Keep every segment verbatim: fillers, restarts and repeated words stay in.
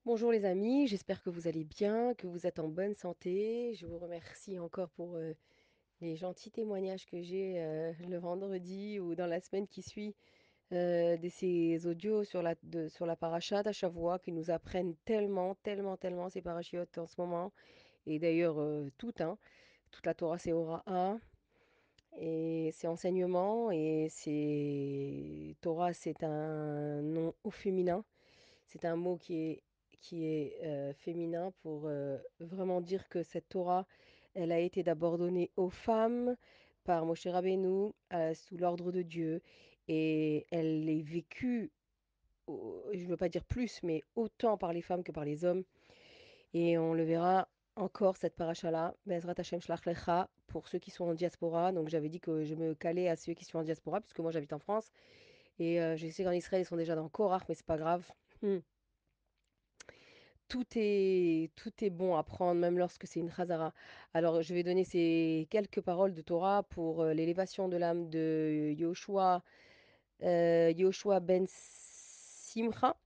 Bonjour les amis, j'espère que vous allez bien, que vous êtes en bonne santé. Je vous remercie encore pour euh, les gentils témoignages que j'ai euh, le vendredi ou dans la semaine qui suit euh, de ces audios sur la, de- sur la parachate à Shavua qui nous apprennent tellement, tellement, tellement ces parachutes en ce moment. Et d'ailleurs, euh, tout, hein, toute la Torah, c'est Aura un. Et c'est enseignement et c'est Torah, c'est un nom au féminin. C'est un mot qui est, qui est euh, féminin pour euh, vraiment dire que cette Torah, elle a été d'abord donnée aux femmes par Moshe Rabbeinu euh, sous l'ordre de Dieu et elle est vécue, au- je ne veux pas dire plus, mais autant par les femmes que par les hommes. Et on le verra encore cette paracha-là, Bezrat Hashem Shlach Lecha, pour ceux qui sont en diaspora. Donc j'avais dit que je me calais à ceux qui sont en diaspora, puisque moi j'habite en France. Et euh, je sais qu'en Israël, ils sont déjà dans Korach, mais c'est pas grave. Hmm. Tout est, tout est bon à prendre, même lorsque c'est une chazara. Alors, je vais donner ces quelques paroles de Torah pour euh, l'élévation de l'âme de Yoshua, euh, Yoshua ben Simcha,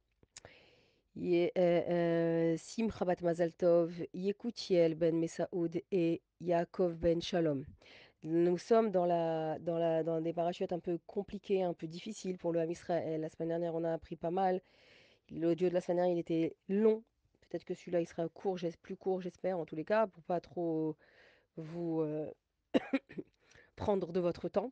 Ye- euh, euh, Simcha bat Mazal Tov, Yekutiel ben Mesaoud et Yaakov ben Shalom. Nous sommes dans, la, dans, la, dans des parachutes un peu compliqués, un peu difficiles pour le Ham Israël. La semaine dernière, on a appris pas mal. L'audio de la semaine dernière, il était long. Peut-être que celui-là, il sera court, j'es- plus court, j'espère, en tous les cas, pour pas trop vous euh, prendre de votre temps.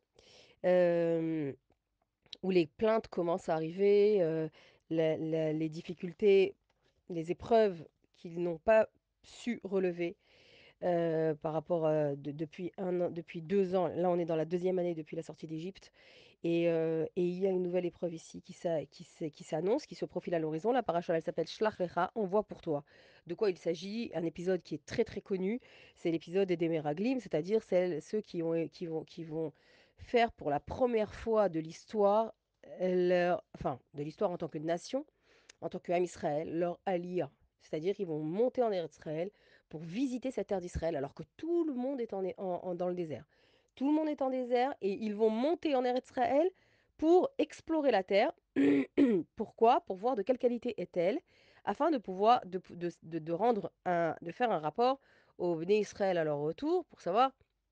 Euh, où les plaintes commencent à arriver, euh, la- la- les difficultés, les épreuves qu'ils n'ont pas su relever euh, par rapport à de- depuis un an, depuis deux ans. Là, on est dans la deuxième année depuis la sortie d'Égypte. Et, euh, et il y a une nouvelle épreuve ici qui, s'a- qui, s'est- qui s'annonce, qui se profile à l'horizon. La paracha, elle s'appelle Shlach Lecha, envoie pour toi. De quoi il s'agit? Un épisode qui est très très connu. C'est l'épisode des Meraglim, c'est-à-dire celles- ceux qui, ont, qui, vont, qui vont faire pour la première fois de l'histoire, euh, leur, enfin, de l'histoire en tant que nation, en tant qu'Am Israël, leur aliyah. C'est-à-dire qu'ils vont monter en Eretz Israël pour visiter cette terre d'Israël, alors que tout le monde est en, en- en- dans le désert. Tout le monde est en désert et ils vont monter en Eretz Israël pour explorer la terre. Pourquoi? Pour voir de quelle qualité est-elle, afin de pouvoir de, de- de- de rendre un, de faire un rapport au Bnei Israël à leur retour pour savoir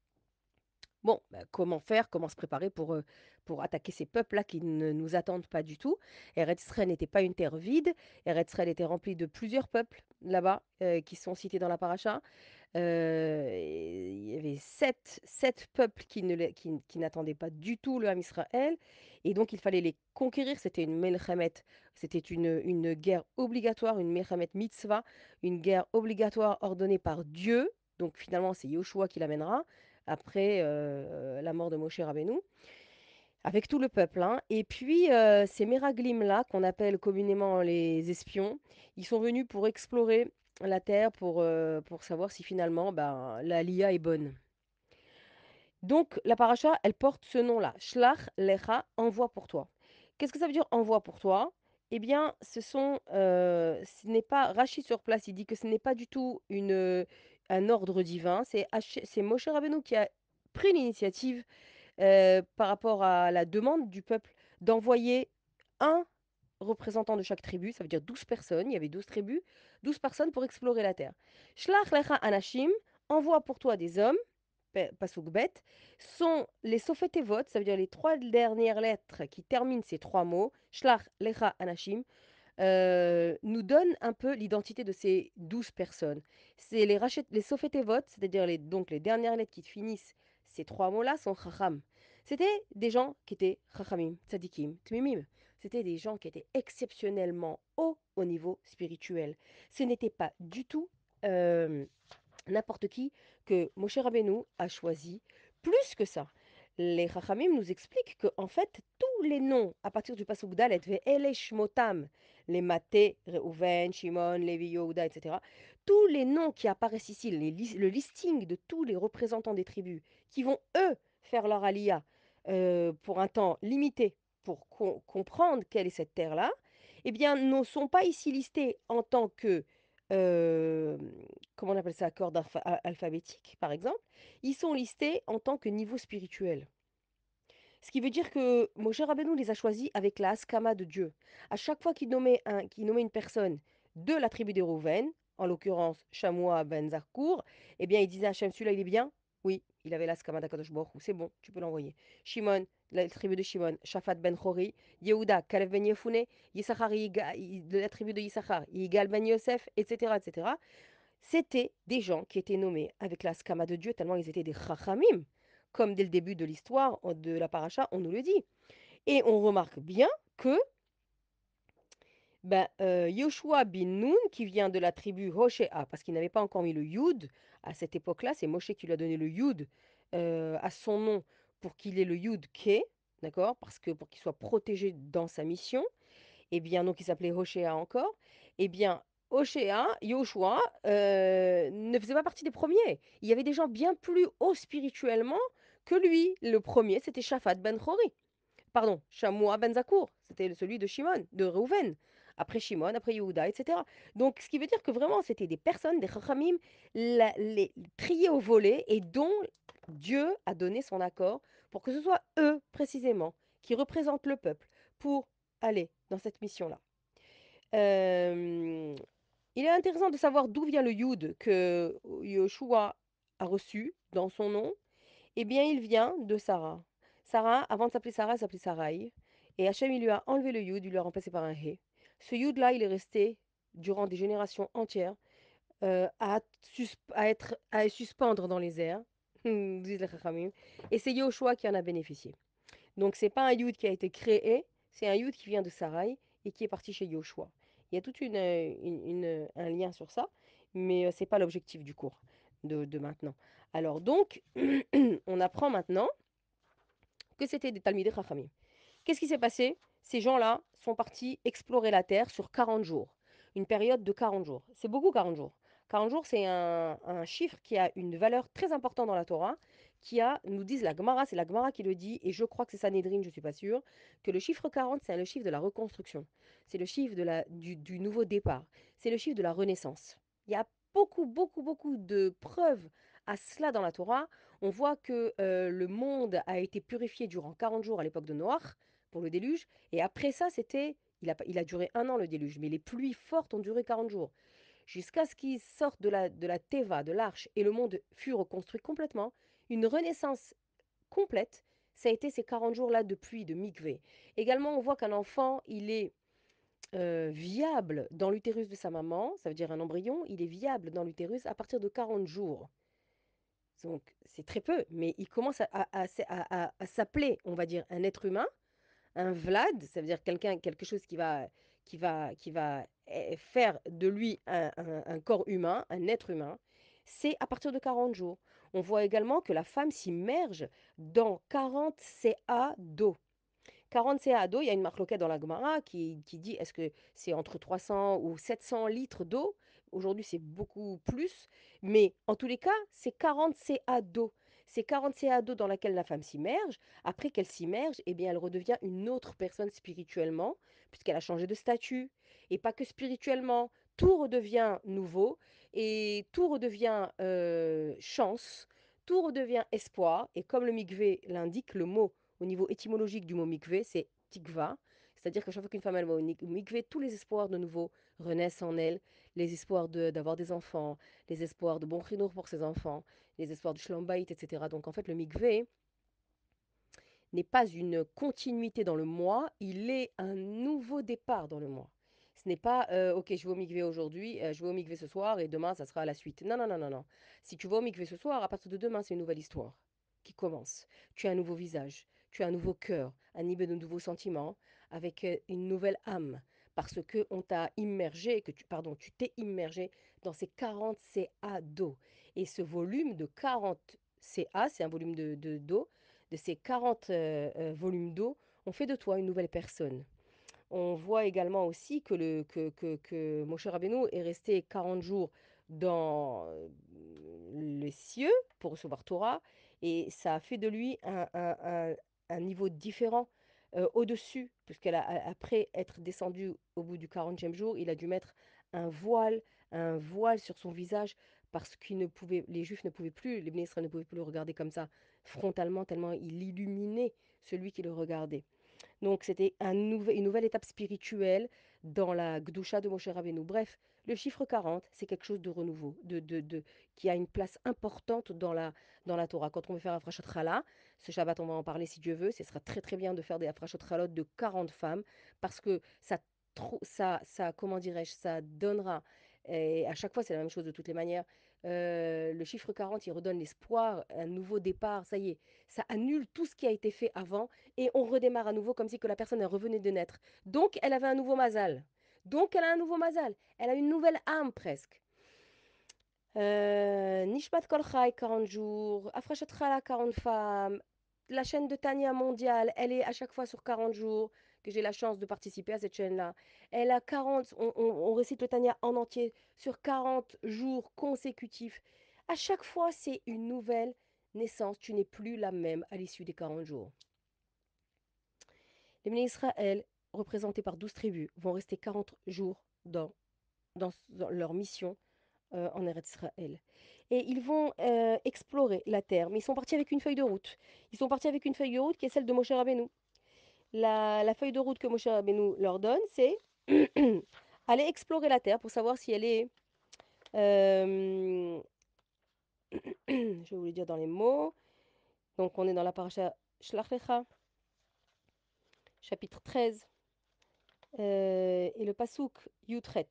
bon, bah, comment faire, comment se préparer pour, euh, pour attaquer ces peuples-là qui ne nous attendent pas du tout. Eretz Israël n'était pas une terre vide. Eretz Israël était remplie de plusieurs peuples là-bas euh, qui sont cités dans la paracha. Euh, et il y avait sept, sept peuples qui ne, les- qui, qui n'attendaient pas du tout le Ham Israël. Et donc il fallait les conquérir. C'était une melchamet, c'était une, une guerre obligatoire, une melchamet mitzvah, une guerre obligatoire ordonnée par Dieu. Donc finalement, c'est Yoshua qui l'amènera après euh, la mort de Moshe Rabbeinu, avec tout le peuple, hein. Et puis, euh, ces Méraglim-là, qu'on appelle communément les espions, ils sont venus pour explorer la Terre, pour, euh, pour savoir si finalement ben, la L I A est bonne. Donc, la paracha, elle porte ce nom-là, Shlach Lecha, envoie pour toi. Qu'est-ce que ça veut dire envoie pour toi? Eh bien, ce sont, euh, ce n'est pas, Rachid sur place, il dit que ce n'est pas du tout une, un ordre divin, c'est Hach- c'est Moshe Rabbeinu qui a pris l'initiative euh, par rapport à la demande du peuple d'envoyer un représentant de chaque tribu, ça veut dire douze personnes, il y avait douze tribus, douze personnes pour explorer la terre. Shlach lecha anashim, envoie pour toi des hommes, pe- pasuk bet, sont les sofetevot, ça veut dire les trois dernières lettres qui terminent ces trois mots, Shlach lecha anashim, euh, nous donne un peu l'identité de ces douze personnes. C'est les, rachet- les Sofetevot, c'est-à-dire les, donc les dernières lettres qui finissent ces trois mots-là, sont Chacham. C'était des gens qui étaient Chachamim, Tzadikim, Tmimim. C'était des gens qui étaient exceptionnellement hauts au niveau spirituel. Ce n'était pas du tout euh, n'importe qui que Moshe Rabbeinu a choisi. Plus que ça, les Chachamim nous expliquent que en fait, tous les noms à partir du Pasuk Dalet, Ve'ele Shmotam, les Maté, Reuven, Shimon, Lévi, Yehuda, et cetera, tous les noms qui apparaissent ici, les lis- le listing de tous les représentants des tribus qui vont, eux, faire leur aliyah euh, pour un temps limité pour com- comprendre quelle est cette terre-là, eh bien, ne sont pas ici listés en tant que euh, comment on appelle ça, corde alpha- a- alphabétique, par exemple, ils sont listés en tant que niveau spirituel. Ce qui veut dire que Moshe Rabbeinu les a choisis avec la Haskama de Dieu. À chaque fois qu'il nommait, un, qu'il nommait une personne de la tribu des Rouven, en l'occurrence Shamoua ben Zakkour, eh bien, il disait à Hachem, celui-là, il est bien? Oui, il avait la skama d'Akadosh Baruch Hu, c'est bon, tu peux l'envoyer. Shimon, la tribu de Shimon, Shaphat ben Chori, Yehuda, Kalev ben Yefune, Yissachar, Yiga- de la tribu de Yissachar, Yigal ben Yosef, et cetera, et cetera. C'était des gens qui étaient nommés avec la skama de Dieu, tellement ils étaient des chachamim. Comme dès le début de l'histoire de la paracha, on nous le dit. Et on remarque bien que ben, euh, Yoshua bin Nun, qui vient de la tribu Hoshea, parce qu'il n'avait pas encore mis le Yud à cette époque-là, c'est Moshe qui lui a donné le Yud euh, à son nom pour qu'il ait le Yud Ke, d'accord? Parce que pour qu'il soit protégé dans sa mission, et bien donc il s'appelait Hoshea encore, et bien Hoshea, Yoshua, euh, ne faisait pas partie des premiers. Il y avait des gens bien plus hauts spirituellement que lui. Le premier, c'était Shaphat ben Chori. Pardon, Shamoua ben Zakkour, c'était celui de Shimon, de Reuven. Après Shimon, après Yehuda, et cetera. Donc, ce qui veut dire que vraiment, c'était des personnes, des chachamim, la- les triés au volet et dont Dieu a donné son accord pour que ce soit eux, précisément, qui représentent le peuple pour aller dans cette mission-là. Euh, il est intéressant de savoir d'où vient le Yud que Yoshua a reçu dans son nom. Eh bien, il vient de Sarah. Sarah, avant de s'appeler Sarah, elle s'appelait Sarai. Et Hachem, il lui a enlevé le Yud, il lui a remplacé par un He. Ce Yud-là, il est resté durant des générations entières euh, à, sus- à être, à suspendre dans les airs, disent les Chachamim. Et c'est Yoshua qui en a bénéficié. Donc, c'est pas un Yud qui a été créé, c'est un Yud qui vient de Sarai et qui est parti chez Yoshua. Il y a tout une, euh, une- une- un lien sur ça, mais euh, c'est pas l'objectif du cours de, de maintenant. Alors, donc, on apprend maintenant que c'était des Talmidei Chachamim. Qu'est-ce qui s'est passé? Ces gens-là sont partis explorer la Terre sur quarante jours, une période de quarante jours. C'est beaucoup quarante jours. quarante jours, c'est un, un chiffre qui a une valeur très importante dans la Torah, qui a, nous disent la Gemara, c'est la Gemara qui le dit, et je crois que c'est Sanhedrin, je ne suis pas sûre, que le chiffre quarante, c'est le chiffre de la reconstruction. C'est le chiffre de la, du, du nouveau départ. C'est le chiffre de la renaissance. Il y a beaucoup, beaucoup, beaucoup de preuves à cela dans la Torah. On voit que euh, le monde a été purifié durant quarante jours à l'époque de Noach pour le déluge. Et après ça, c'était, il a, il a duré un an le déluge, mais les pluies fortes ont duré quarante jours. Jusqu'à ce qu'ils sortent de la, de la Teva, de l'arche, et le monde fut reconstruit complètement. Une renaissance complète, ça a été ces quarante jours-là de pluie, de mikvé. Également, on voit qu'un enfant, il est euh, viable dans l'utérus de sa maman, ça veut dire un embryon, il est viable dans l'utérus à partir de quarante jours. Donc, c'est très peu, mais il commence à, à- à- à- à- à s'appeler, on va dire, un être humain, un Vlad, ça veut dire quelqu'un, quelque chose qui va, qui va, qui va eh, faire de lui un, un- un corps humain, un être humain. C'est à partir de quarante jours. On voit également que la femme s'immerge dans quarante ca d'eau. quarante ca d'eau, il y a une marloquette dans la Gemara qui, qui dit est-ce que c'est entre trois cents ou sept cents litres d'eau? Aujourd'hui, c'est beaucoup plus, mais en tous les cas, c'est quarante ca d'eau. C'est quarante ca d'eau dans laquelle la femme s'immerge. Après qu'elle s'immerge, eh bien, elle redevient une autre personne spirituellement, puisqu'elle a changé de statut. Et pas que spirituellement, tout redevient nouveau et tout redevient euh, chance, tout redevient espoir. Et comme le mikvé l'indique, le mot au niveau étymologique du mot mikvé, c'est tikva, c'est-à-dire que chaque fois qu'une femme elle va au mikvé, tous les espoirs de nouveau renaissent en elle, les espoirs de- d'avoir des enfants, les espoirs de bon chinour pour ses enfants, les espoirs de shlombaït, et cetera. Donc en fait, le mikvé n'est pas une continuité dans le moi, il est un nouveau départ dans le moi. Ce n'est pas, euh, ok, je vais au mikvé aujourd'hui, euh, je vais au mikvé ce soir et demain, ça sera la suite. Non, non, non, non, non. Si tu vas au mikvé ce soir, à partir de demain, c'est une nouvelle histoire qui commence. Tu as un nouveau visage, tu as un nouveau cœur, un niveau de nouveaux sentiments, avec euh, une nouvelle âme. Parce que on t'a immergé, que tu, pardon, tu t'es immergé dans ces quarante ca d'eau. Et ce volume de quarante ca, c'est un volume de, de- d'eau, de ces quarante euh, euh, volumes d'eau, ont fait de toi une nouvelle personne. On voit également aussi que, le, que, que, que Moshe Rabbeinu est resté quarante jours dans euh, les cieux pour recevoir Torah, et ça a fait de lui un, un- un- un niveau différent euh, au-dessus, puisqu'après être descendu au bout du quarantième jour, il a dû mettre un voile, un voile sur son visage, parce qu'ils ne pouvaient, les Juifs ne pouvaient plus, les ministres ne pouvaient plus le regarder comme ça, frontalement, tellement il illuminait celui qui le regardait. Donc c'était un nouvel- une nouvelle étape spirituelle dans la Gdusha de Moshe Rabbeinu. Bref, le chiffre quarante, c'est quelque chose de renouveau, de, de, de, qui a une place importante dans la, dans la Torah. Quand on veut faire Afrashat Chala, ce Shabbat, on va en parler si Dieu veut, ce sera très très bien de faire des Afrashat Chalot de quarante femmes, parce que ça, ça, ça comment dirais-je, ça donnera, et à chaque fois c'est la même chose de toutes les manières, euh, le chiffre quarante, il redonne l'espoir, un nouveau départ, ça y est, ça annule tout ce qui a été fait avant, et on redémarre à nouveau comme si que la personne elle revenait de naître. Donc, elle avait un nouveau mazal. Donc, elle a un nouveau mazal. Elle a une nouvelle âme presque. Euh, Nishmat Kol Chai, quarante jours. Afrashat Chala, quarante femmes. La chaîne de Tania mondiale, elle est à chaque fois sur quarante jours, que j'ai la chance de participer à cette chaîne-là. Elle a quarante, on, on- on récite le Tania en entier sur quarante jours consécutifs. À chaque fois, c'est une nouvelle naissance. Tu n'es plus la même à l'issue des quarante jours. Les bénis Israël, représentés par douze tribus, vont rester quarante jours dans, dans, dans leur mission euh, en Eretz Israël. Et ils vont euh, explorer la terre, mais ils sont partis avec une feuille de route. Ils sont partis avec une feuille de route qui est celle de Moshe Rabbeinu. La, la feuille de route que Moshe Rabbeinu leur donne, c'est aller explorer la terre pour savoir si elle est... euh, je vais vous le dire dans les mots. Donc on est dans la paracha Shlach Lecha, chapitre treize, euh, et le pasouk Yutret.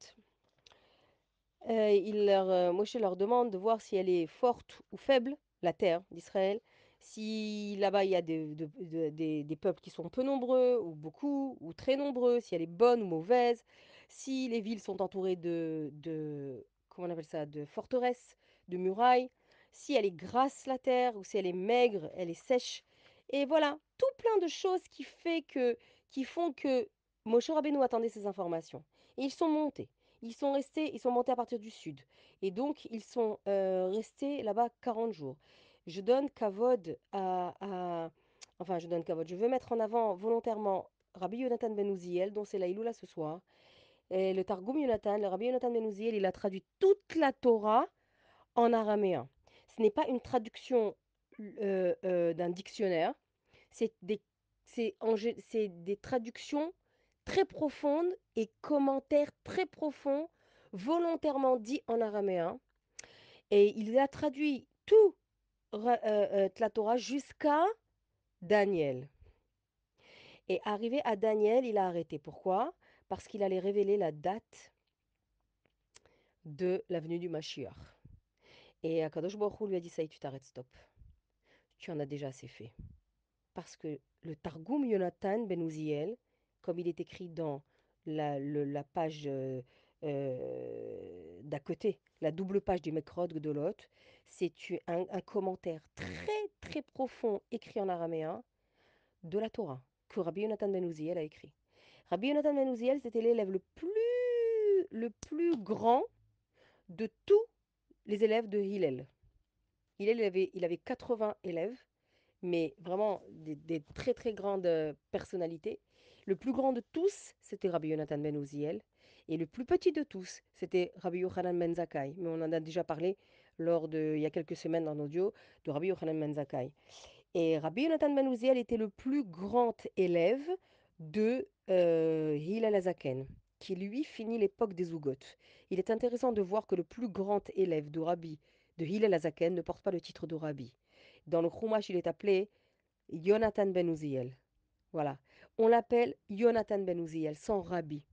Euh, il leur, euh, Moshe leur demande de voir si elle est forte ou faible, la terre d'Israël, si là-bas il y a des, de- de- des- des peuples qui sont peu nombreux ou beaucoup ou très nombreux, si elle est bonne ou mauvaise, si les villes sont entourées de, de comment on appelle ça, de forteresses, de murailles, si elle est grasse la terre ou si elle est maigre, elle est sèche. Et voilà, tout plein de choses qui fait que, qui font que Moshe Rabbeinu attendait ces informations. Et ils sont montés. Ils sont restés, ils sont montés à partir du sud. Et donc, ils sont euh, restés là-bas quarante jours. Je donne Kavod à, à- Enfin, je donne Kavod. Je veux mettre en avant volontairement Rabbi Yonatan Ben Uziel, dont c'est la Iloula ce soir. Et le Targum Yonatan, le Rabbi Yonatan Ben Uziel, il a traduit toute la Torah en araméen. Ce n'est pas une traduction euh, euh, d'un dictionnaire. C'est des, c'est en gé- c'est des traductions très profondes et commentaires très profonds, volontairement dits en araméen. Et il a traduit tout ra- euh, euh, la Torah jusqu'à Daniel. Et arrivé à Daniel, il a arrêté. Pourquoi? Parce qu'il allait révéler la date de la venue du Mashiach. Et Akadosh Baruch Hu lui a dit, ça y est, tu t'arrêtes, stop. Tu en as déjà assez fait. Parce que le Targum Yonatan Ben Uziel, comme il est écrit dans la, le- la page euh, euh, d'à côté, la double page du Mekrot Gdolot, c'est un, un commentaire très très profond écrit en araméen de la Torah que Rabbi Yonatan Ben Uziel a écrit. Rabbi Yonatan Ben Uziel, c'était l'élève le plus, le plus grand de tous les élèves de Hillel. Hillel, il avait, il avait quatre-vingts élèves, mais vraiment des, des très très grandes euh, personnalités. Le plus grand de tous, c'était Rabbi Yonatan ben Uziel, et le plus petit de tous, c'était Rabbi Yochanan ben Zakkai. Mais on en a déjà parlé lors de, il y a quelques semaines en audio, de Rabbi Yochanan ben Zakkai. Et Rabbi Yonatan ben Uziel était le plus grand élève de euh, Hillel Azaken, qui lui finit l'époque des Zougot. Il est intéressant de voir que le plus grand élève de Rabbi de Hillel Azaken ne porte pas le titre de Rabbi. Dans le Chumash, il est appelé Yonatan ben Uziel. Voilà. On l'appelle Yonatan ben Uziel, sans Rabbi.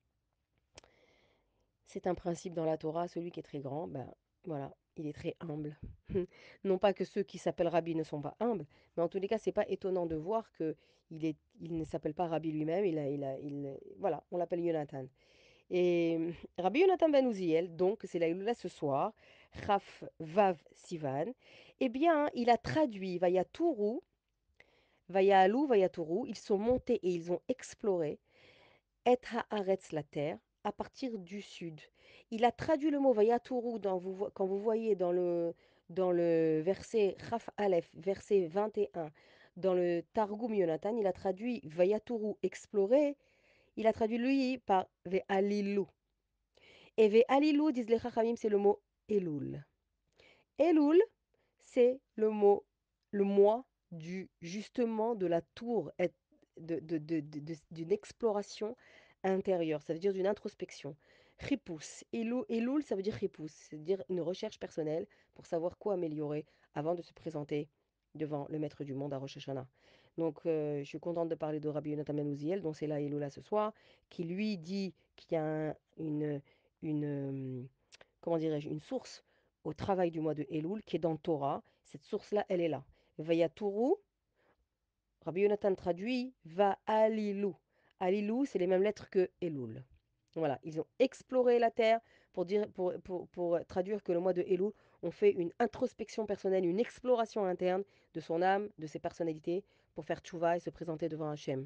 C'est un principe dans la Torah, celui qui est très grand, ben voilà, il est très humble. Non pas que ceux qui s'appellent Rabbi ne sont pas humbles, mais en tous les cas, c'est pas étonnant de voir que il est, il ne s'appelle pas Rabbi lui-même, il a, il a, il, voilà, on l'appelle Yonatan. Et Rabbi Yonatan ben Uziel, donc c'est là, là ce soir, Chaf Vav Sivan, eh bien, il a traduit Vayatouru, Vayalou, Vayatouru, ils sont montés et ils ont exploré Et Haaretz, la terre, à partir du sud. Il a traduit le mot Vayatouru dans vous, vo- quand vous voyez dans le, dans le verset Chaf Aleph, verset vingt et un, dans le Targum Yonatan, il a traduit Vayatouru, explorer, il a traduit lui par Ve'alilou. Et Ve'alilou, disent les Chachamim, c'est le mot Elul. Elul, c'est le mot, le mois du justement de la tour, et de- de- de- de- de- d'une exploration intérieure, ça veut dire d'une introspection. Ripous, Elou- Elul, ça veut dire ripous, c'est-à-dire une recherche personnelle pour savoir quoi améliorer avant de se présenter devant le maître du monde à Rosh Hashanah. Donc, euh, je suis contente de parler de Rabbi Yonatan Ben Uziel, dont c'est là Elula ce soir, qui lui dit qu'il y a un- une, une, euh, comment dirais-je, une source au travail du mois de Elul qui est dans le Torah. Cette source-là, elle est là. Vayatouru, Rabbi Yonatan traduit va Alilou. Alilou, c'est les mêmes lettres que Elul. Voilà, ils ont exploré la terre pour, dire, pour, pour, pour traduire que le mois de Elul, on fait une introspection personnelle, une exploration interne de son âme, de ses personnalités, pour faire tchouva et se présenter devant Hachem.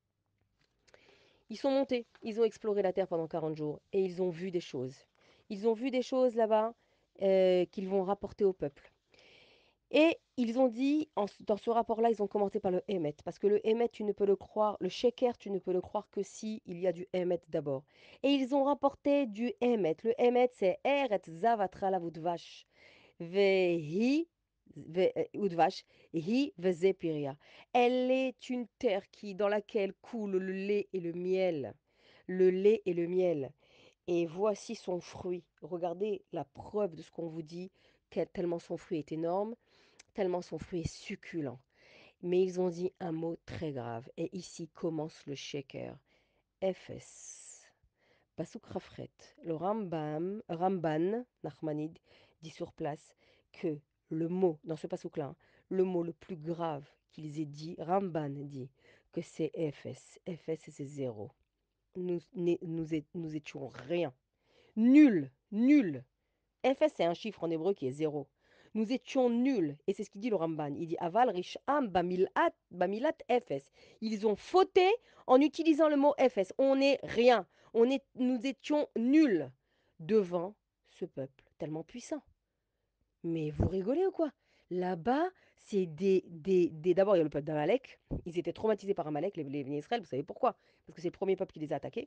Ils sont montés, ils ont exploré la terre pendant quarante jours et ils ont vu des choses. Ils ont vu des choses là-bas euh, qu'ils vont rapporter au peuple. Et ils ont dit, en- dans ce rapport-là, ils ont commencé par le Hémet, parce que le Hémet, tu ne peux le croire, le Sheker, tu ne peux le croire que si il y a du Hémet d'abord. Et ils ont rapporté du Hémet. Le Hémet, c'est Eretz Zavatra la Vudvash, Vehi, ve- euh, Udvash, Hi Veze Piria. Elle est une terre qui, dans laquelle coule le lait et le miel. Le lait et le miel. Et voici son fruit. Regardez la preuve de ce qu'on vous dit, quel- tellement son fruit est énorme, tellement son fruit est succulent. Mais ils ont dit un mot très grave. Et ici commence le shaker. Ephes. Pasuk Rafret. Le Rambam, Ramban, Nachmanide, dit sur place que le mot, dans ce pasuk-là, hein, le mot le plus grave qu'ils aient dit, Ramban dit que c'est Ephes. Ephes, c'est zéro. Nous, né- nous, é- nous étions rien. Nul, nul. F S, c'est un chiffre en hébreu qui est zéro. Nous étions nuls. Et c'est ce qu'il dit le Ramban. Il dit Aval Risham Bamilat, Bamilat F S. Ils ont fauté en utilisant le mot F S. On n'est rien. On est, nous étions nuls devant ce peuple tellement puissant. Mais vous rigolez ou quoi? Là-bas, c'est des, des, des- D'abord, il y a le peuple d'Amalek. Ils étaient traumatisés par Amalek, les, les Israël. Vous savez pourquoi? Parce que c'est le premier peuple qui les a attaqués.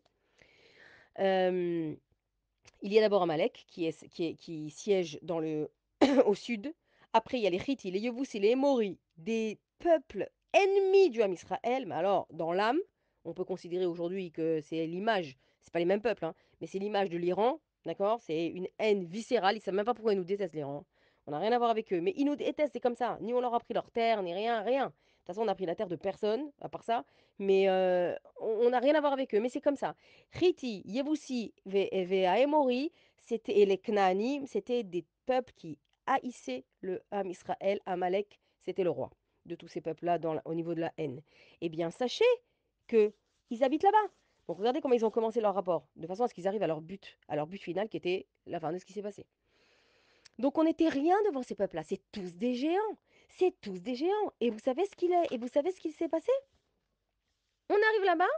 Euh, il y a d'abord Amalek qui, est, qui, est- qui siège dans le, au sud. Après, il y a les Hittites, les Yévoussis, les Émoris, des peuples ennemis du Ham Israël. Mais alors, dans l'âme, on peut considérer aujourd'hui que c'est l'image, c'est pas les mêmes peuples, hein, mais c'est l'image de l'Iran, d'accord? C'est une haine viscérale. Ils savent même pas pourquoi ils nous détestent, l'Iran. On n'a rien à voir avec eux. Mais ils nous détestent, c'est comme ça. Ni on leur a pris leur terre, ni rien, rien. De toute façon, on a pris la terre de personne, à part ça. Mais euh, on n'a rien à voir avec eux. Mais c'est comme ça. Hiti, Yevoussi et Aémori, c'était, et les Knaanim, c'était des peuples qui haïssaient le Ham Israël. Amalek, c'était le roi de tous ces peuples-là dans la- au niveau de la haine. Eh bien, sachez que ils habitent là-bas. Donc regardez comment ils ont commencé leur rapport, de façon à ce qu'ils arrivent à leur but, à leur but final qui était la fin de ce qui s'est passé. Donc on n'était rien devant ces peuples-là. C'est tous des géants. C'est tous des géants. Et vous savez ce qu'il est, et vous savez ce qu'il s'est passé? On arrive là-bas,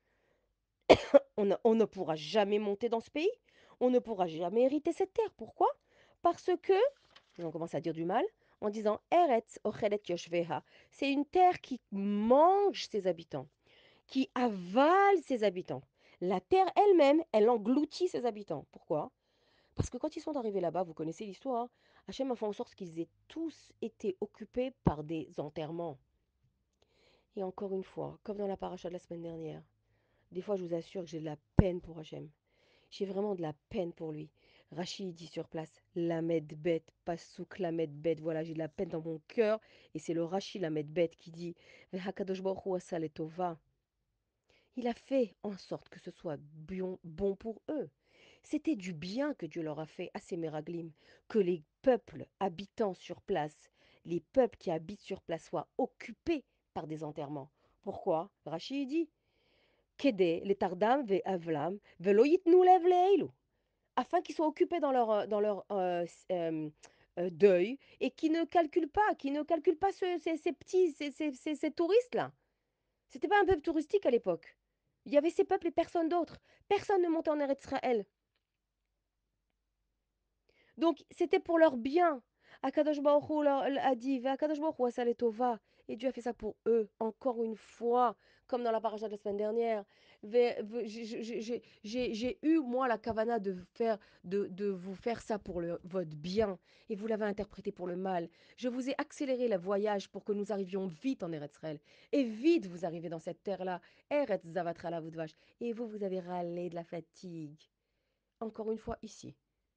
on, ne- on ne pourra jamais monter dans ce pays. On ne pourra jamais hériter cette terre. Pourquoi? Parce que, ils ont commencé à dire du mal, en disant Eretz ochelet yoshveha. C'est une terre qui mange ses habitants, qui avale ses habitants. La terre elle-même, elle engloutit ses habitants. Pourquoi? Parce que quand ils sont arrivés là-bas, vous connaissez l'histoire, Hachem a fait en sorte qu'ils aient tous été occupés par des enterrements. Et encore une fois, comme dans la paracha de la semaine dernière, des fois je vous assure que j'ai de la peine pour Hachem. J'ai vraiment de la peine pour lui. Rachid dit sur place, Lamed bête, pas souk Lamed bête. Voilà, j'ai de la peine dans mon cœur. Et c'est le Rachid Lamed bête qui dit, Vehakadosh Baruch Hu asa letova. Il a fait en sorte que ce soit bon, bon pour eux. C'était du bien que Dieu leur a fait à ces Méraglim, que les peuples habitant sur place, les peuples qui habitent sur place soient occupés par des enterrements. Pourquoi? Rachid dit, Kede, les tardam ve avlam, velo yitnu lev leilu, afin qu'ils soient occupés dans leur, euh, dans leur euh, euh, euh, deuil et qui ne calculent pas, qui ne calculent pas ce- ces, ces petits, ces, ces- ces- ces touristes-là. C'était pas un peuple touristique à l'époque. Il y avait ces peuples et personne d'autre. Personne ne montait en Eretz Israël. Donc c'était pour leur bien. Akadosh Baruch Hu leur- a dit, Akadosh Baruch Hu asa letova. Et Dieu a fait ça pour eux, encore une fois, comme dans la paracha de la semaine dernière. Ve- ve- J'ai j'ai- j'ai- j'ai- j'ai eu, moi, la kavana de, faire, de, de vous faire ça pour le, votre bien, et vous l'avez interprété pour le mal. Je vous ai accéléré le voyage pour que nous arrivions vite en Eretz Israël. Et vite, vous arrivez dans cette terre-là, Eretz Zavatra la vache. Et vous, vous avez râlé de la fatigue. Encore une fois, ici.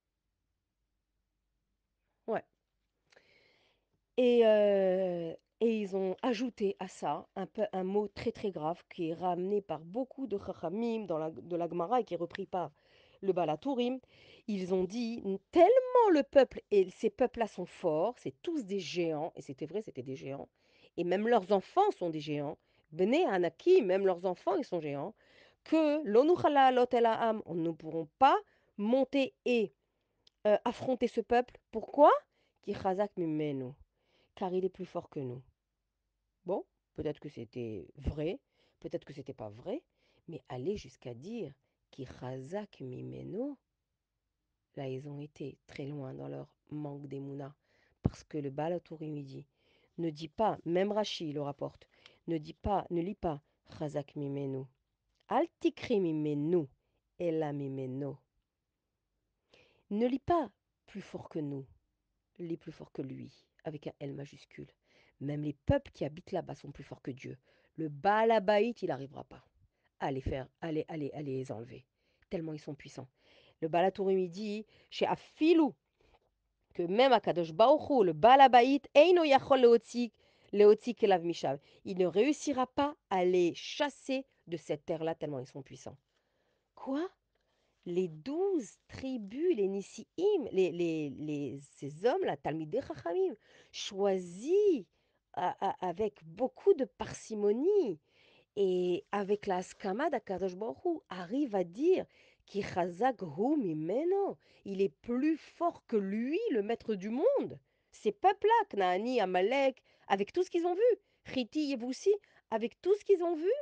Ouais. Et, euh, et ils ont ajouté à ça un, peu, un mot très très grave qui est ramené par beaucoup de chachamim dans la, de la Gemara et qui est repris par le Balatourim. Ils ont dit tellement le peuple et ces peuples-là sont forts, c'est tous des géants, et c'était vrai, c'était des géants, et même leurs enfants sont des géants. Bnei Anaki, même leurs enfants, ils sont géants, que l'onuchala lotelaam, on ne pourront pas monter et euh, affronter ce peuple. Pourquoi? Ki chazak mimenu, car il est plus fort que nous. Bon, peut-être que c'était vrai, peut-être que c'était pas vrai, mais aller jusqu'à dire qui Razak Mimeno, là ils ont été très loin dans leur manque d'émouna, parce que le Balatourim il dit, ne dis pas, même Rashi le rapporte, ne dis pas, ne lis pas Razak Mimeno, Altikri Mimenu, Ela Mimeno, ne lis pas plus fort que nous, les plus forts que lui, avec un L majuscule. Même les peuples qui habitent là-bas sont plus forts que Dieu. Le Baalabaït, il n'arrivera pas à les faire, à les, à les, à les enlever, tellement ils sont puissants. Le Balatourim, il dit, chez Afilou, que même à Kadosh Baruch le Baalabaït, Eino Yachol Leotzi, Leotzi Kelav Mishav, il ne réussira pas à les chasser de cette terre-là, tellement ils sont puissants. Quoi? Les douze tribus, les Nisi'im, les, les, les, ces hommes-là, Talmidei Chachamim, choisis a- a- avec beaucoup de parcimonie et avec la skama d'Akadosh Baruch Hu, arrivent à dire qui chazak hu mimeno, il est plus fort que lui, le maître du monde. Ces peuples-là, Knaani, Amalek, avec tout ce qu'ils ont vu, Chiti, Yevoussi, avec tout ce qu'ils ont vu,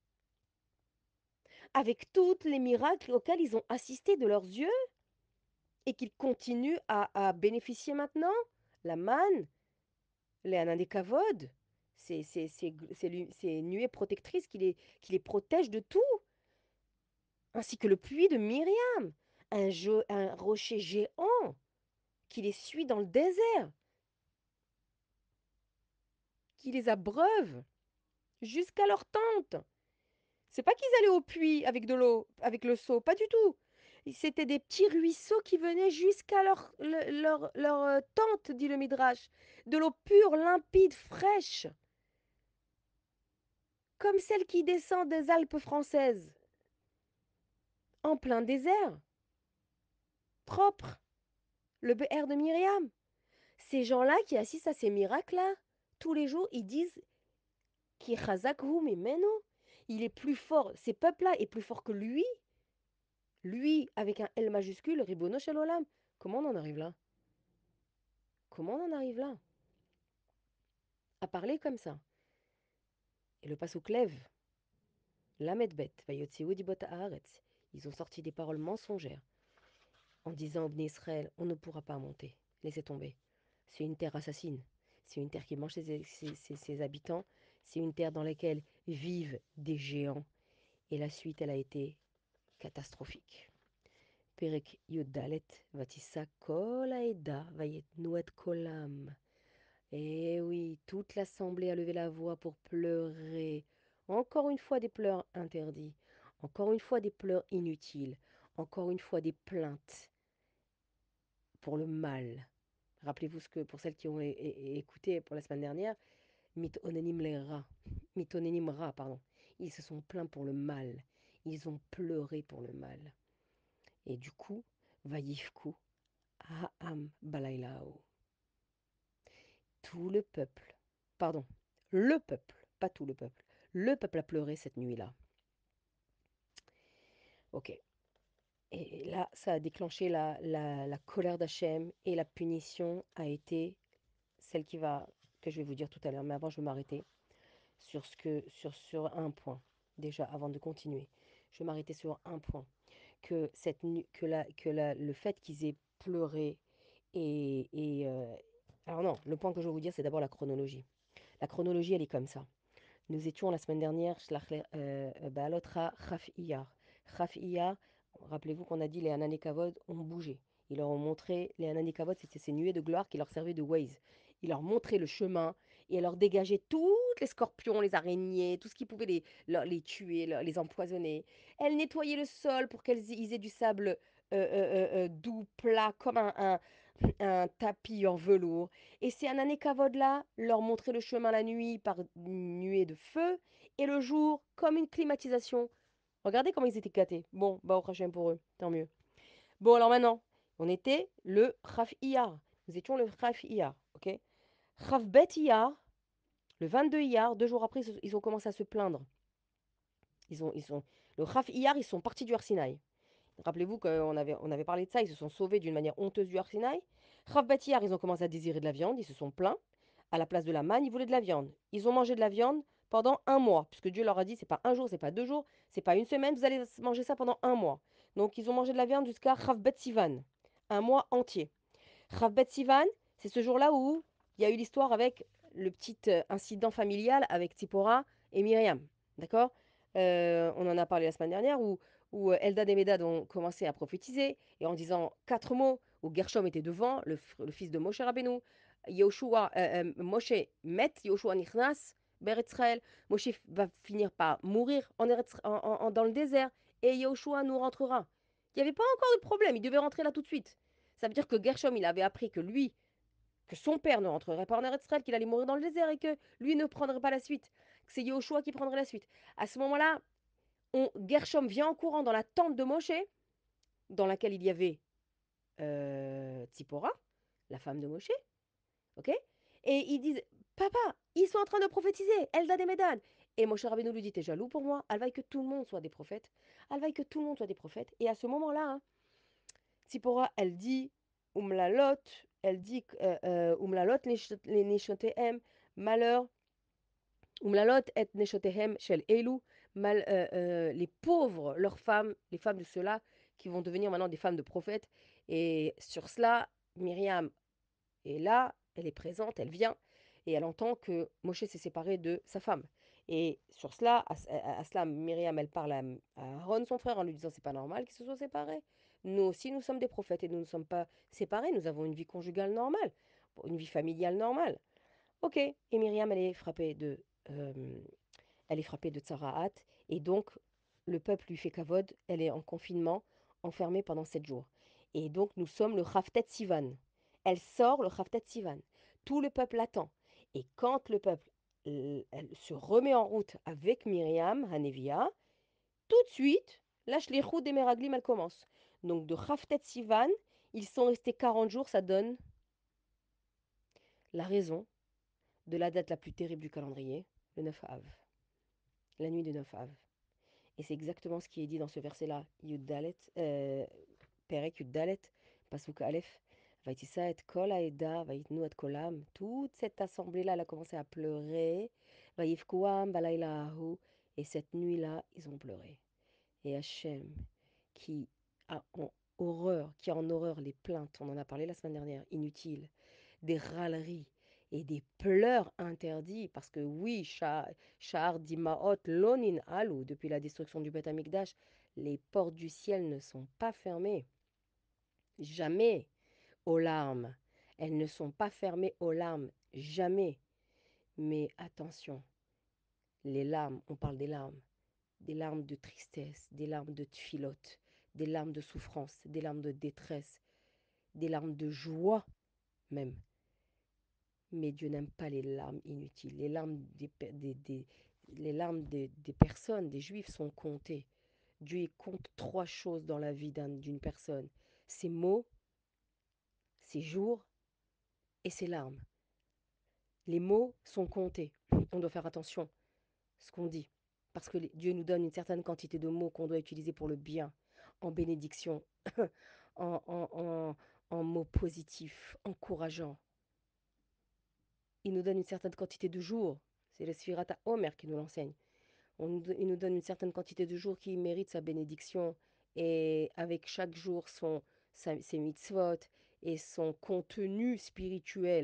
avec tous les miracles auxquels ils ont assisté de leurs yeux, et qu'ils continuent à, à bénéficier maintenant. La manne, les anandekavod, c'est c'est- c'est- c'est lu- ces nuées protectrices qui les, qui les protègent de tout, ainsi que le puits de Myriam, un, jo- un rocher géant qui les suit dans le désert, qui les abreuve jusqu'à leur tente. C'est pas qu'ils allaient au puits avec de l'eau, avec le seau, pas du tout. C'était des petits ruisseaux qui venaient jusqu'à leur, le- leur, leur euh, tente, dit le Midrash. De l'eau pure, limpide, fraîche, comme celle qui descend des Alpes françaises, en plein désert, propre, le B R de Myriam. Ces gens-là qui assistent à ces miracles-là, tous les jours, ils disent qui Hu Mimeno, il est plus fort, ces peuples-là est plus fort que lui, lui avec un L majuscule, Ribono Shel Olam. Comment on en arrive là? Comment on en arrive là? À parler comme ça. Et le pasouk lève, Lamedbet, Vayotziou Dibot Haaretz. Ils ont sorti des paroles mensongères en disant au Bnei Israël, on ne pourra pas monter, laissez tomber. C'est une terre assassine, c'est une terre qui mange ses, ses- ses- ses habitants, c'est une terre dans laquelle vivent des géants. Et la suite, elle a été catastrophique. Perek Yodalet, Vatissa Kol Aeda, Vayetnu et Kolam. Eh oui, toute l'assemblée a levé la voix pour pleurer. Encore une fois des pleurs interdits, encore une fois des pleurs inutiles, encore une fois des plaintes pour le mal. Rappelez-vous ce que, pour celles qui ont é- é- écouté pour la semaine dernière, Mitonenim les rats, Mitonenim rats, pardon. Ils se sont plaints pour le mal. Ils ont pleuré pour le mal. Et du coup, Vaïfku, Ha'am Balailao. Tout le peuple, pardon, le peuple, pas tout le peuple, le peuple a pleuré cette nuit-là. Ok. Et là, ça a déclenché la, la, la colère d'Hachem et la punition a été celle qui va, que je vais vous dire tout à l'heure. Mais avant, je vais m'arrêter sur, ce que, sur, sur un point, déjà, avant de continuer. Je vais m'arrêter sur un point. Que, cette nu- que, la, que la, le fait qu'ils aient pleuré et... et euh, alors non, le point que je vais vous dire, c'est d'abord la chronologie. La chronologie, elle est comme ça. Nous étions la semaine dernière, Shlach le- euh, euh, Ba'alotra Chaf Iyar. Chaf Iyar, rappelez-vous qu'on a dit les Hanani Kavod ont bougé. Ils leur ont montré, les Hanani Kavod, c'était ces nuées de gloire qui leur servaient de Waze. Ils leur montraient le chemin et leur dégageaient toutes les scorpions, les araignées, tout ce qui pouvait les, leur- les tuer, leur- les empoisonner. Elles nettoyaient le sol pour qu'ils aient du sable euh, euh, euh, euh, doux, plat, comme un, un- un tapis en velours. Et ces Ananekavod-là leur montraient le chemin la nuit par une nuée de feu et le jour comme une climatisation. Regardez comment ils étaient gâtés. Bon, bah au prochain pour eux, tant mieux. Bon, alors maintenant, on était le Chaf Iyar. Nous étions le Chaf Iyar, ok? Chaf Bet Iyar, le vingt-deux Iyar, deux jours après, ils ont commencé à se plaindre. Ils ont, ils sont, le Chaf Iyar, ils sont partis du Arsinaï. Rappelez-vous qu'on avait, on avait parlé de ça, ils se sont sauvés d'une manière honteuse du Arsinaï. Rav Batiyar, ils ont commencé à désirer de la viande, ils se sont plaints. À la place de la manne, ils voulaient de la viande. Ils ont mangé de la viande pendant un mois, puisque Dieu leur a dit, c'est pas un jour, c'est pas deux jours, c'est pas une semaine, vous allez manger ça pendant un mois. Donc ils ont mangé de la viande jusqu'à Rav Bet Sivan, un mois entier. Rav Bet Sivan, c'est ce jour-là où il y a eu l'histoire avec le petit euh, incident familial avec Tsipora et Myriam. D'accord. Euh, On en a parlé la semaine dernière où, où euh, Eldad et Medad ont commencé à prophétiser et en disant quatre mots où Gershom était devant, le, le fils de Moshe Rabbeinu. Yoshua, euh, euh, Moshe met, Yoshua Nichnas, Ber Israël. Moshe va finir par mourir en, Eretz- en- en- dans le désert et Yoshua nous rentrera. Il n'y avait pas encore de problème, il devait rentrer là tout de suite. Ça veut dire que Gershom, il avait appris que lui, que son père ne rentrerait pas en Eretz Israël, qu'il allait mourir dans le désert et que lui ne prendrait pas la suite, que c'est Yahushua qui prendrait la suite. À ce moment-là, on, Gershom vient en courant dans la tente de Moshe, dans laquelle il y avait euh, Tzipora, la femme de Moshe, ok. Et ils disent, papa, ils sont en train de prophétiser, Eldad et Medad. Et Moshe Rabbeinu lui dit, t'es jaloux pour moi? Alvaille que tout le monde soit des prophètes. Alvaille que tout le monde soit des prophètes. Et à ce moment-là, hein, Tzipora, elle dit Umlalot, elle dit euh, euh, Umlalot les neshotehem, malheur, Umlalot et neshotehem shel Elu, mal, euh, euh, les pauvres, leurs femmes, les femmes de ceux-là, qui vont devenir maintenant des femmes de prophètes. Et sur cela, Myriam et là, elle est présente, elle vient, et elle entend que Moshe s'est séparé de sa femme. Et sur cela, à, à- à cela, Myriam, elle parle à, à Aaron, son frère, en lui disant, c'est pas normal qu'ils se soient séparés. Nous aussi, nous sommes des prophètes et nous ne sommes pas séparés, nous avons une vie conjugale normale, une vie familiale normale. Ok, et Myriam, elle est frappée de, euh, elle est frappée de Tsaraat, et donc le peuple lui fait kavod, elle est en confinement, enfermée pendant sept jours. Et donc nous sommes le Haftet Sivan. Elle sort le Haftet Sivan. Tout le peuple attend. Et quand le peuple euh, elle se remet en route avec Myriam, Hanevia, tout de suite, la shlichut des Meraglim, elle commence. Donc de Haftet Sivan, ils sont restés quarante jours, ça donne la raison de la date la plus terrible du calendrier, le neuf Av, la nuit du neuf Av. Et c'est exactement ce qui est dit dans ce verset-là. Yud Dalet, euh, Perek Yud Dalet, Pasuk Aleph. Vaitissa et Kol Aeda, Vaitnu et Kolam. Toute cette assemblée-là, elle a commencé à pleurer. Vaïfkuam Balayla Ahu. Et cette nuit-là, ils ont pleuré. Et Hachem, qui a en horreur, qui a en horreur les plaintes, on en a parlé la semaine dernière, inutiles, des râleries et des pleurs interdits, parce que oui, Shahar Dimaot Lonin Alou, depuis la destruction du Beth Amikdash, les portes du ciel ne sont pas fermées. Jamais aux larmes. Elles ne sont pas fermées aux larmes. Jamais. Mais attention, les larmes, on parle des larmes, des larmes de tristesse, des larmes de tfilote, des larmes de souffrance, des larmes de détresse, des larmes de joie même. Mais Dieu n'aime pas les larmes inutiles. Les larmes des, des, des- les larmes des, des personnes, des juifs sont comptées. Dieu il compte trois choses dans la vie d'une personne. Ses mots, ses jours et ses larmes. Les mots sont comptés. On doit faire attention à ce qu'on dit. Parce que Dieu nous donne une certaine quantité de mots qu'on doit utiliser pour le bien, en bénédiction, en, en, en, en mots positifs, encourageants. Il nous donne une certaine quantité de jours. C'est le Sphirata Omer qui nous l'enseigne. On, il nous donne une certaine quantité de jours qui méritent sa bénédiction. Et avec chaque jour, son, sa, ses mitzvot et son contenu spirituel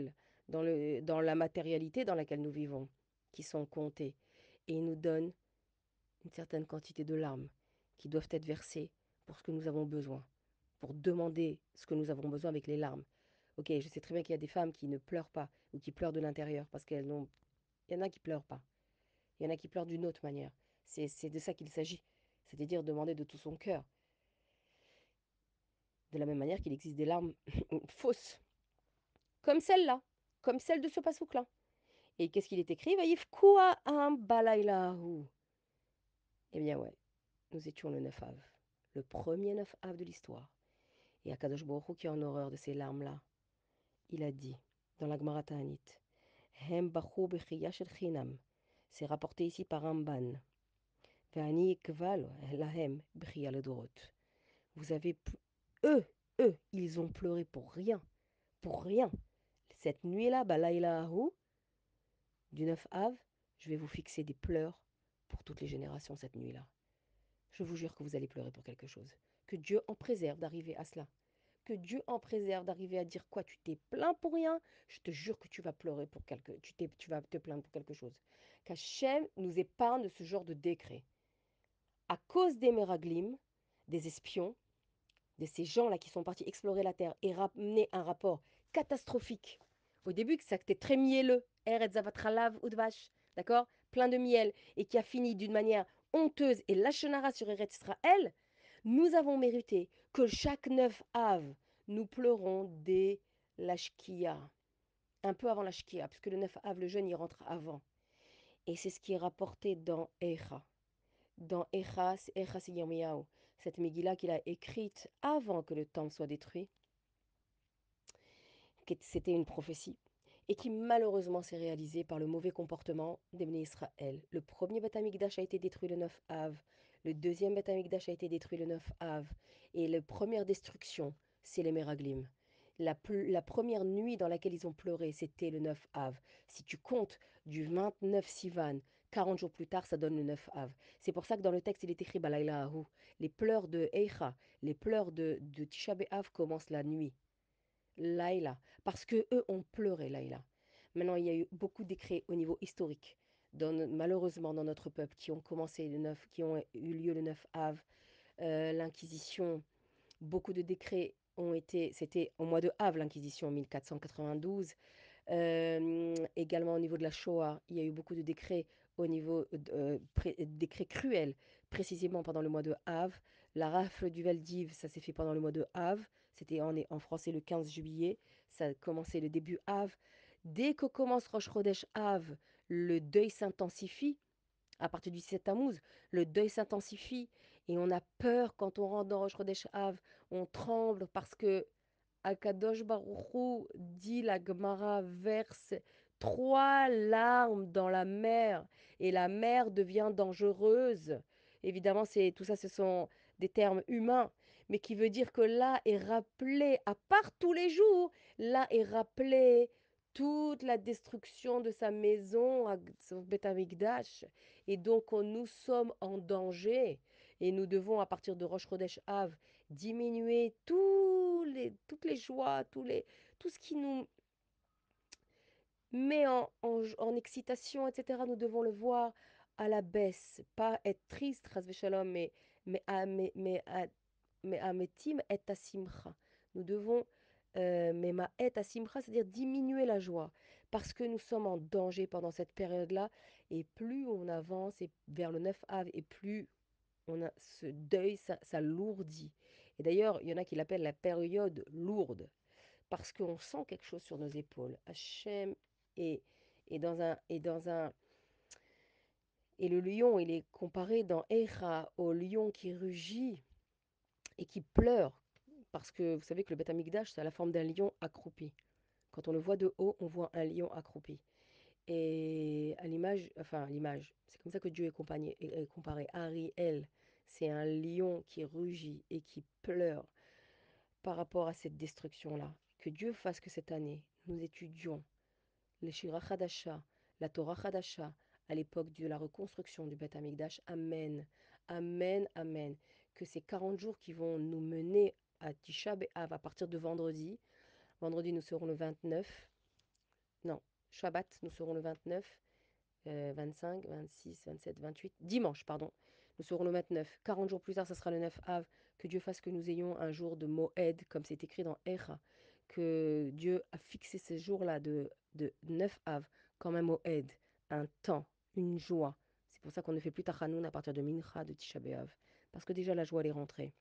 dans le, dans la matérialité dans laquelle nous vivons, qui sont comptées. Et il nous donne une certaine quantité de larmes qui doivent être versées pour ce que nous avons besoin, pour demander ce que nous avons besoin avec les larmes. Ok, je sais très bien qu'il y a des femmes qui ne pleurent pas ou qui pleurent de l'intérieur parce qu'elles n'ont... Il y en a qui pleurent pas. Il y en a qui pleurent d'une autre manière. C'est, c'est de ça qu'il s'agit. C'est-à-dire demander de tout son cœur. De la même manière qu'il existe des larmes fausses, comme celle-là, comme celle de ce pasouk-là. Et qu'est-ce qu'il est écrit? Vaïfkoua am balaylahu. Eh bien ouais, nous étions le neuf av, le premier neuf av de l'histoire. Et Akadosh Baruch Hu, qui est en horreur de ces larmes-là, il a dit dans la Gemara Ta'anit, Hem bachou bechiya shel chinam. C'est rapporté ici par Ramban. Ve'ani kval lahem bechiya ledorot. Vous avez eux, eux, ils ont pleuré pour rien, pour rien. Cette nuit-là, balaylahu, du neuf av, je vais vous fixer des pleurs pour toutes les générations cette nuit-là. Je vous jure que vous allez pleurer pour quelque chose. Que Dieu en préserve d'arriver à cela. Que Dieu en préserve d'arriver à dire quoi? Tu t'es plaint pour rien? Je te jure que tu vas pleurer pour quelque... Tu, t'es- tu vas te plaindre pour quelque chose. Qu'Hachem nous épargne de ce genre de décret. À cause des Meraglim, des espions, de ces gens-là qui sont partis explorer la Terre et ramener un rapport catastrophique. Au début, que ça c'était très mielleux, Eretz Zavatralav Udvash, d'accord? Plein de miel, et qui a fini d'une manière honteuse et lachenara sur Eretz Israël, nous avons mérité que chaque neuf av, nous pleurons dès la Shkia, un peu avant la Shkia, puisque le neuf av, le jeûne, il rentre avant. Et c'est ce qui est rapporté dans Echa. Dans Echa, c'est Echa c'est Yirmiyahu, cette Megillah qu'il a écrite avant que le temple soit détruit, c'était une prophétie, et qui malheureusement s'est réalisée par le mauvais comportement des Bnei Israël. Le premier Beth Amikdash a été détruit le neuf av, le deuxième Beth Amikdash a été détruit le neuf av, et la première destruction, c'est les Meraglim. La, la première nuit dans laquelle ils ont pleuré, c'était le neuf av. Si tu comptes du vingt-neuf Sivan, quarante jours plus tard, ça donne le neuf av. C'est pour ça que dans le texte, il est écrit Balayla Ahu. Les pleurs de Eicha, les pleurs de, de Tisha B'Av commencent la nuit. Laïla, parce que eux ont pleuré Laïla. Maintenant, il y a eu beaucoup de décrets au niveau historique, dans, malheureusement dans notre peuple, qui ont commencé le neuf, qui ont eu lieu le neuf av, euh, l'Inquisition. Beaucoup de décrets ont été, c'était au mois de Av, l'Inquisition en mille quatre cent quatre-vingt-douze. Euh, également au niveau de la Shoah, il y a eu beaucoup de décrets au niveau de euh, pré- décrets cruels, précisément pendant le mois de Av. La rafle du Veldiv, ça s'est fait pendant le mois de Av. C'était en, en français le quinze juillet. Ça a commencé le début Av. Dès que commence Rosh Chodesh Av, le deuil s'intensifie. À partir du sept Tammuz, le deuil s'intensifie et on a peur quand on rentre dans Rosh Chodesh Av. On tremble parce que Akadosh Baruchou dit la Gemara verse trois larmes dans la mer et la mer devient dangereuse. Évidemment, c'est tout ça, ce sont des termes humains, mais qui veut dire que là est rappelé, à part tous les jours, là est rappelé toute la destruction de sa maison, à son Beth Amikdash. Et donc, on- nous sommes en danger. Et nous devons, à partir de Rosh Chodesh Av, diminuer tous les, toutes les joies, tous les, tout ce qui nous met en, en, en excitation, et cetera. Nous devons le voir à la baisse, pas être triste, ras v'shalom, mais, mais, à- mais, mais, à- mais à metim et à simcha. Nous devons, euh, mais ma et à simcha, c'est-à-dire diminuer la joie, parce que nous sommes en danger pendant cette période-là, et plus on avance et vers le neuf av, et plus on a ce deuil, ça, ça lourdit. Et d'ailleurs, il y en a qui l'appellent la période lourde, parce qu'on sent quelque chose sur nos épaules. Hachem est, est dans un, est dans un... Et le lion, il est comparé dans Echa au lion qui rugit et qui pleure. Parce que vous savez que le Beth Amikdash, c'est à la forme d'un lion accroupi. Quand on le voit de haut, on voit un lion accroupi. Et à l'image, enfin à l'image, c'est comme ça que Dieu est, compagné- est- est comparé. Ariel, c'est un lion qui rugit et qui pleure par rapport à cette destruction-là. Que Dieu fasse que cette année, nous étudions le Shira Hadasha, la Torah Hadasha, à l'époque de la reconstruction du Beth Amikdash. Amen. Amen, amen. Que ces quarante jours qui vont nous mener à Tisha B'Av à partir de vendredi. Vendredi, nous serons le vingt-neuf. Non, Shabbat, nous serons le vingt-neuf, euh, vingt-cinq, vingt-six, vingt-sept, vingt-huit, dimanche, pardon. Nous serons le vingt-neuf. quarante jours plus tard, ça sera le neuf Av. Que Dieu fasse que nous ayons un jour de Moed, comme c'est écrit dans Echa. Que Dieu a fixé ce jour-là de, de neuf Av comme un Moed, un temps, une joie. C'est pour ça qu'on ne fait plus Tachanoun à partir de Mincha de Tisha B'Av. Parce que déjà la joie elle est rentrée.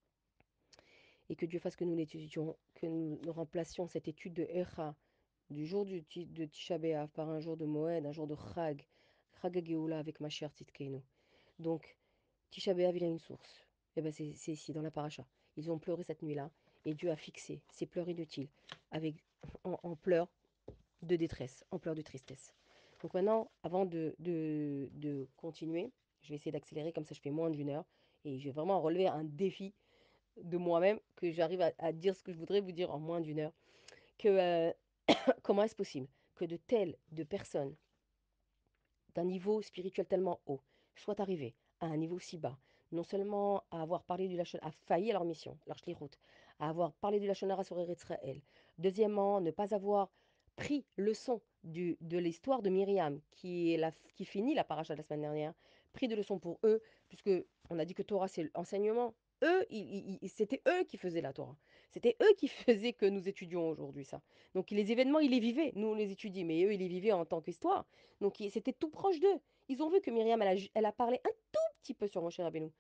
Et que Dieu fasse que nous l'étudions, que nous, nous remplacions cette étude de Echa du jour du, ti- de Tisha B'Av par un jour de Moed, un jour de Chag, Chag Geoula avec Mashiach Tzidkeinu. Donc, Tisha B'Av, il a une source. Et ben c'est c'est ici, dans la paracha. Ils ont pleuré cette nuit-là, et Dieu a fixé ces pleurs inutiles, avec, en, en pleurs de détresse, en pleurs de tristesse. Donc maintenant, avant de, de, de continuer, je vais essayer d'accélérer, comme ça je fais moins d'une heure, et je vais vraiment relever un défi de moi-même, que j'arrive à, à dire ce que je voudrais vous dire en moins d'une heure. Que, euh, comment est-ce possible que de telles de personnes d'un niveau spirituel tellement haut soient arrivés à un niveau si bas, non seulement à avoir parlé du Lachon, à failli à leur mission, leur shlichut, à avoir parlé du Lachon Hara sur Eretz Israël. Deuxièmement, ne pas avoir pris leçon du, de l'histoire de Myriam, qui, est la, qui finit la paracha de la semaine dernière, pris de leçons pour eux, puisque on a dit que Torah c'est l'enseignement. Eux, ils- ils- c'était eux qui faisaient la Torah. C'était eux qui faisaient que nous étudions aujourd'hui ça. Donc les événements, ils les vivaient. Nous, on les étudie, mais eux, ils les vivaient en tant qu'histoire. Donc il- c'était tout proche d'eux. Ils ont vu que Myriam, elle a, ju- elle a parlé un tout petit peu sur Moshe Rabbeinu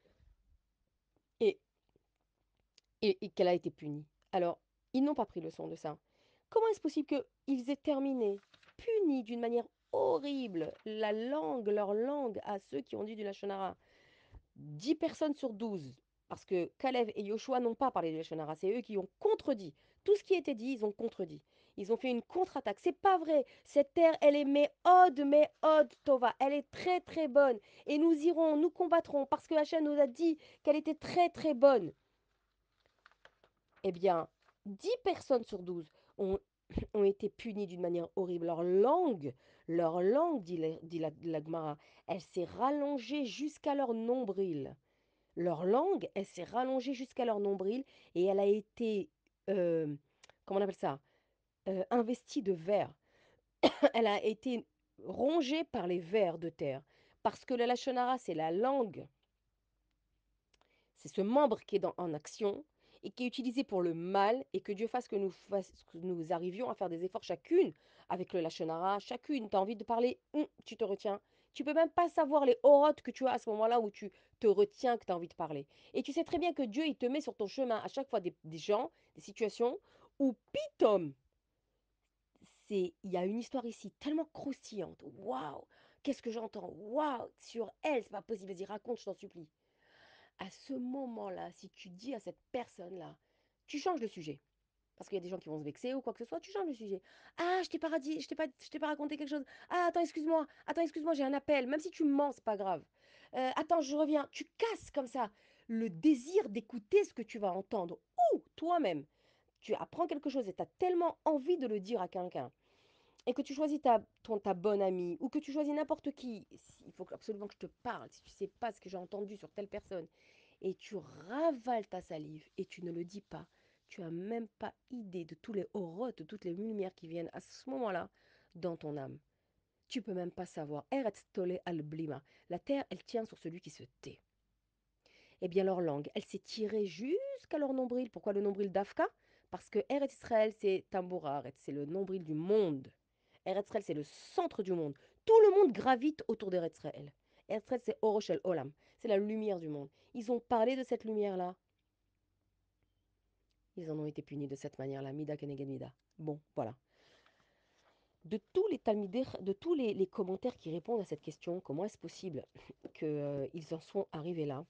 et, et, et qu'elle a été punie. Alors, ils n'ont pas pris leçon de ça. Comment est-ce possible qu'ils aient terminé, punis d'une manière horrible, la langue, leur langue à ceux qui ont dit du Lashon Hara? Dix personnes sur douze, parce que Caleb et Yoshua n'ont pas parlé du Lashon Hara, c'est eux qui ont contredit. Tout ce qui était dit, ils ont contredit. Ils ont fait une contre-attaque. C'est pas vrai. Cette terre, elle est méode, méode, Tova. Elle est très, très bonne. Et nous irons, nous combattrons, parce que Hachem nous a dit qu'elle était très, très bonne. Eh bien, dix personnes sur douze ont, ont été punies d'une manière horrible. Leur langue, leur langue, dit la, dit la, la Gemara, elle s'est rallongée jusqu'à leur nombril. Leur langue, elle s'est rallongée jusqu'à leur nombril et elle a été, euh, comment on appelle ça, euh, investie de vers. Elle a été rongée par les vers de terre. Parce que le Lachonara, c'est la langue, c'est ce membre qui est dans- en action et qui est utilisé pour le mal, et que Dieu fasse que nous, fasse- que nous arrivions à faire des efforts chacune avec le Lachonara. Chacune, tu as envie de parler, hum, tu te retiens. Tu peux même pas savoir les orotes que tu as à ce moment-là où tu te retiens que tu as envie de parler. Et tu sais très bien que Dieu, il te met sur ton chemin à chaque fois des, des gens, des situations où pitom, c'est, il y a une histoire ici tellement croustillante. Waouh, qu'est-ce que j'entends? Waouh, sur elle, c'est pas possible. Vas-y, raconte, je t'en supplie. À ce moment-là, si tu dis à cette personne-là, tu changes le sujet. Parce qu'il y a des gens qui vont se vexer ou quoi que ce soit, tu changes le sujet. Ah, je t'ai pas, radis- je t'ai pas, je t'ai pas raconté quelque chose. Ah, attends, excuse-moi. Attends, excuse-moi, j'ai un appel. Même si tu mens, c'est pas grave. Euh, attends, je reviens. Tu casses comme ça le désir d'écouter ce que tu vas entendre. Ou toi-même, tu apprends quelque chose et tu as tellement envie de le dire à quelqu'un, et que tu choisis ta, ton, ta bonne amie, ou que tu choisis n'importe qui, il faut absolument que je te parle, si tu sais pas ce que j'ai entendu sur telle personne, et tu ravales ta salive, et tu ne le dis pas, tu as même pas idée de tous les aurotes, de toutes les lumières qui viennent à ce moment-là dans ton âme. Tu peux même pas savoir. Eretz tole al blima. La terre, elle tient sur celui qui se tait. Eh bien, leur langue, elle s'est tirée jusqu'à leur nombril. Pourquoi le nombril d'Afka? Parce que Eretz Israël, c'est Tamboura, c'est le nombril du monde. Eretz Israël, c'est le centre du monde. Tout le monde gravite autour d'Eretz Israël. Eretz Israël, c'est Oroshel Olam, c'est la lumière du monde. Ils ont parlé de cette lumière-là. Ils en ont été punis de cette manière-là. Mida keneged mida. Bon, voilà. De tous les talmidei, de tous les, les commentaires qui répondent à cette question, comment est-ce possible qu'ils en sont arrivés là?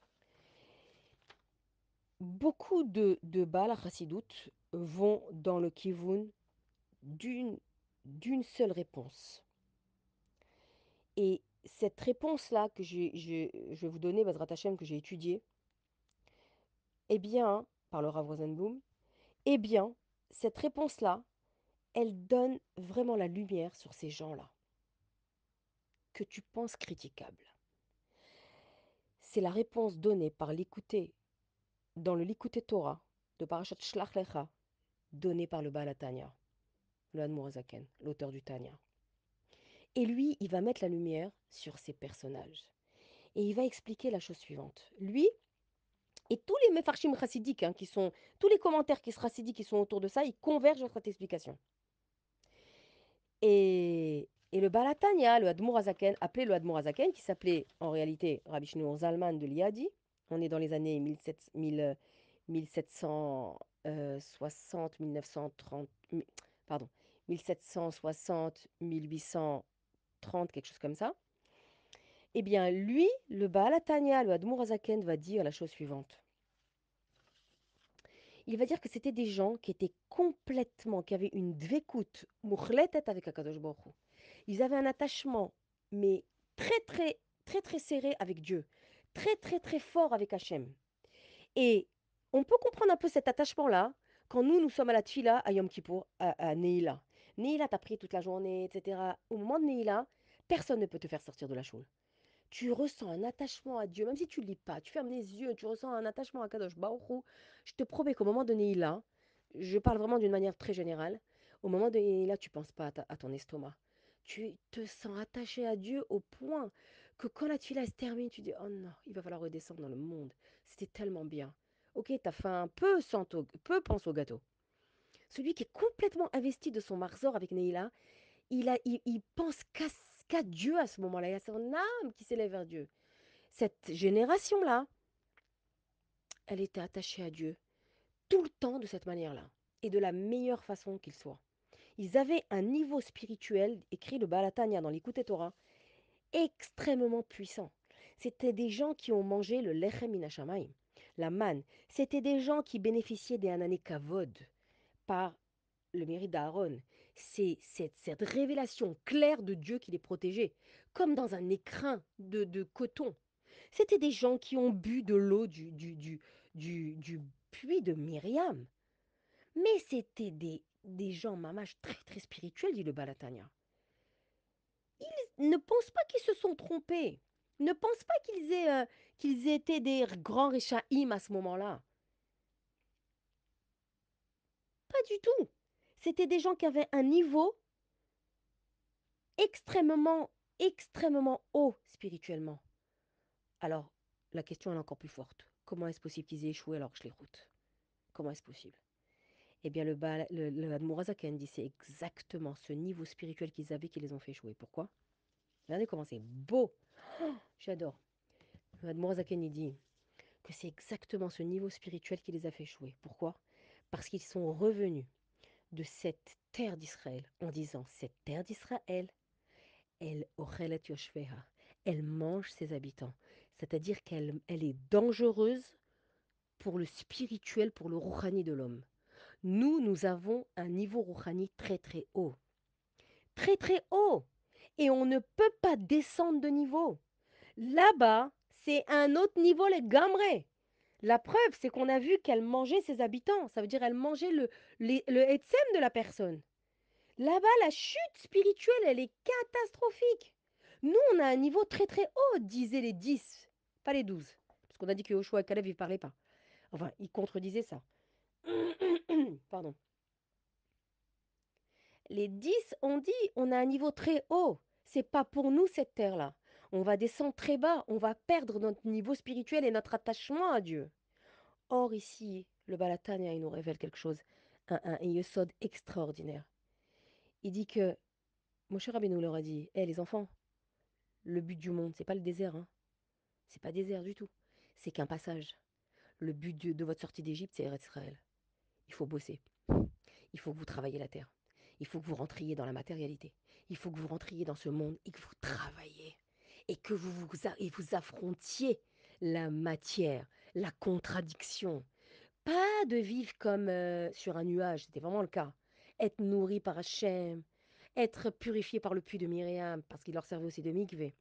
Beaucoup de, de Baal Chassidoute vont dans le kivun d'une d'une seule réponse. Et cette réponse-là que j'ai, je, je vais vous donner, Bezrat Hashem, que j'ai étudiée, eh bien, par le Rav Rosenblum, eh bien, cette réponse-là, elle donne vraiment la lumière sur ces gens-là que tu penses critiquables. C'est la réponse donnée par l'écouté dans le Likuté Torah de Parashat Shlach Lecha, donnée par le Baal Hatanya. le Admour Azaken, l'auteur du Tanya. Et lui, il va mettre la lumière sur ces personnages. Et il va expliquer la chose suivante. Lui et tous les mefarshim chassidiques, hein, qui sont, tous les commentaires qui se chassidiques qui sont autour de ça, ils convergent dans cette explication. Et, et le Balatania, le Admour Azaken, appelé le Admour Azaken, qui s'appelait en réalité Rabbi Shimon Zalman de Liadi, on est dans les années mille sept cent soixante, mille neuf cent trente, pardon, mille sept cent soixante, mille huit cent trente, quelque chose comme ça. Eh bien, lui, le Baal HaTanya, le Admour Azaken, va dire la chose suivante. Il va dire que c'était des gens qui étaient complètement, qui avaient une dvekout mouchletet avec Akadosh Baruch Hu. Ils avaient un attachement, mais très, très, très, très serré avec Dieu. Très, très, très fort avec Hachem. Et on peut comprendre un peu cet attachement-là quand nous, nous sommes à la Tfila, à Yom Kippour, à, à Neila. Neila, t'as prié toute la journée, et cetera. Au moment de Neila, personne ne peut te faire sortir de la choule. Tu ressens un attachement à Dieu, même si tu ne lis pas, tu fermes les yeux, tu ressens un attachement à Kadosh Baruch Hu. Je te promets qu'au moment de Neila, je parle vraiment d'une manière très générale, au moment de Neila, tu ne penses pas à, ta- à ton estomac. Tu te sens attaché à Dieu au point que quand la tuila se termine, tu dis, oh non, il va falloir redescendre dans le monde. C'était tellement bien. Ok, t'as faim, peu, sente au- peu pense au gâteau. Celui qui est complètement investi de son marzor avec Neila, il, a, il, il pense qu'à qu'à Dieu à ce moment-là. Il y a son âme qui s'élève vers Dieu. Cette génération-là, elle était attachée à Dieu tout le temps de cette manière-là et de la meilleure façon qu'il soit. Ils avaient un niveau spirituel, écrit le Balatania dans l'Écoute Torah, extrêmement puissant. C'était des gens qui ont mangé le lechem minashamayim, la manne. C'était des gens qui bénéficiaient des anané kavod par le mérite d'Aaron. C'est cette, cette révélation claire de Dieu qui les protégeait, comme dans un écrin de, de coton. C'était des gens qui ont bu de l'eau du, du, du, du, du puits de Myriam. Mais c'était des, des gens, mamache, très très spirituels, dit le Balatania. Ils ne pensent pas qu'ils se sont trompés. Ne pensent pas qu'ils aient, euh, qu'ils étaient des grands Réchaïm à ce moment-là. Pas du tout. C'était des gens qui avaient un niveau extrêmement, extrêmement haut spirituellement. Alors, la question est encore plus forte. Comment est-ce possible qu'ils aient échoué alors que je les route? Comment est-ce possible? Eh bien, le, Baal- le, le Admorazaken dit c'est exactement ce niveau spirituel qu'ils avaient qui les ont fait échouer. Pourquoi? Regardez comment c'est beau. J'adore. Le Admorazaken, il dit que c'est exactement ce niveau spirituel qui les a fait échouer. Pourquoi? Parce qu'ils sont revenus de cette terre d'Israël en disant cette terre d'Israël, elle ochelet yoshveha, elle mange ses habitants. C'est-à-dire qu'elle elle est dangereuse pour le spirituel, pour le rouhani de l'homme. Nous, nous avons un niveau rouhani très très haut. Très très haut. Et on ne peut pas descendre de niveau. Là-bas, c'est un autre niveau, les gamrés. La preuve, c'est qu'on a vu qu'elle mangeait ses habitants. Ça veut dire qu'elle mangeait le, les- le etsem de la personne. Là-bas, la chute spirituelle, elle est catastrophique. Nous, on a un niveau très très haut, disaient les dix, pas les douze. Parce qu'on a dit que Yoshua et Caleb, ils ne parlaient pas. Enfin, ils contredisaient ça. Pardon. Les dix ont dit, on a un niveau très haut. C'est pas pour nous cette terre-là. On va descendre très bas, on va perdre notre niveau spirituel et notre attachement à Dieu. Or, ici, le Balatania, il nous révèle quelque chose, un, un, un yesod extraordinaire. Il dit que, Moshe Rabbeinu leur a dit, hé les enfants, le but du monde, c'est pas le désert, hein. C'est pas désert du tout. C'est qu'un passage. Le but de, de votre sortie d'Égypte, c'est Eretz Israël. Il faut bosser. Il faut que vous travailliez la terre. Il faut que vous rentriez dans la matérialité. Il faut que vous rentriez dans ce monde et que vous travailliez. Et que vous vous, et vous affrontiez la matière, la contradiction. Pas de vivre comme euh, sur un nuage, c'était vraiment le cas. Être nourri par Hachem, être purifié par le puits de Myriam, parce qu'il leur servait aussi de mikvé,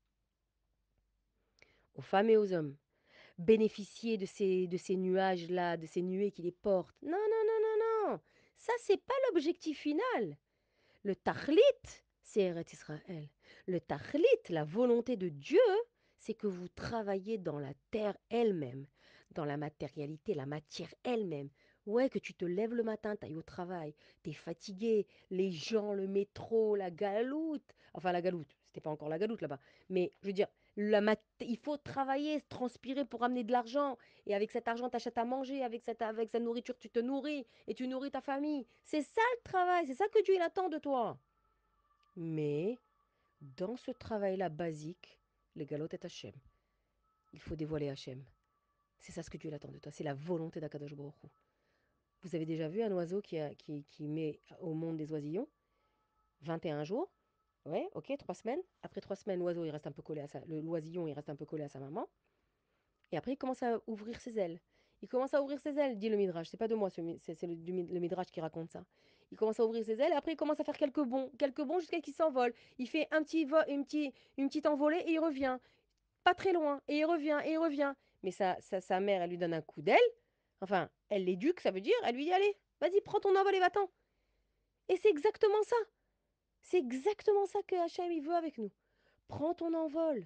aux femmes et aux hommes. Bénéficier de ces, de ces nuages-là, de ces nuées qui les portent. Non, non, non, non, non. Ça, c'est pas l'objectif final. Le tachlit, c'est Eretz Israël. Le tachlit, la volonté de Dieu, c'est que vous travaillez dans la terre elle-même, dans la matérialité, la matière elle-même. Ouais, que tu te lèves le matin, tu ailles au travail, tu es fatigué, les gens, le métro, la galoute. Enfin, la galoute, c'était pas encore la galoute là-bas. Mais je veux dire, la mat- il faut travailler, transpirer pour amener de l'argent. Et avec cet argent, tu achètes à manger. Avec cette, avec cette nourriture, tu te nourris et tu nourris ta famille. C'est ça le travail, c'est ça que Dieu il attend de toi. Mais dans ce travail-là basique, le galoute est Hachem. Il faut dévoiler Hachem. C'est ça ce que Dieu il attend de toi. C'est la volonté d'Akadosh Baruch Hu. Vous avez déjà vu un oiseau qui, a- qui, qui met au monde des oisillons vingt et un jours. Ouais, ok, trois semaines. Après trois semaines, l'oiseau, il reste un peu collé à sa, le- l'oisillon, il reste un peu collé à sa maman. Et après, il commence à ouvrir ses ailes. Il commence à ouvrir ses ailes, dit le Midrash. C'est pas de moi, ce mi- c'est c'est le, du mi- le Midrash qui raconte ça. Il commence à ouvrir ses ailes et après, il commence à faire quelques bonds, quelques bonds jusqu'à ce qu'il s'envole. Il fait un petit vol, une, petite, une petite envolée et il revient. Pas très loin. Et il revient, et il revient. Mais sa, sa, sa mère, elle lui donne un coup d'aile. Enfin, elle l'éduque, ça veut dire. Elle lui dit, allez, vas-y, prends ton envol et va-t'en. Et c'est exactement ça. C'est exactement ça que Hachem il veut avec nous. Prends ton envol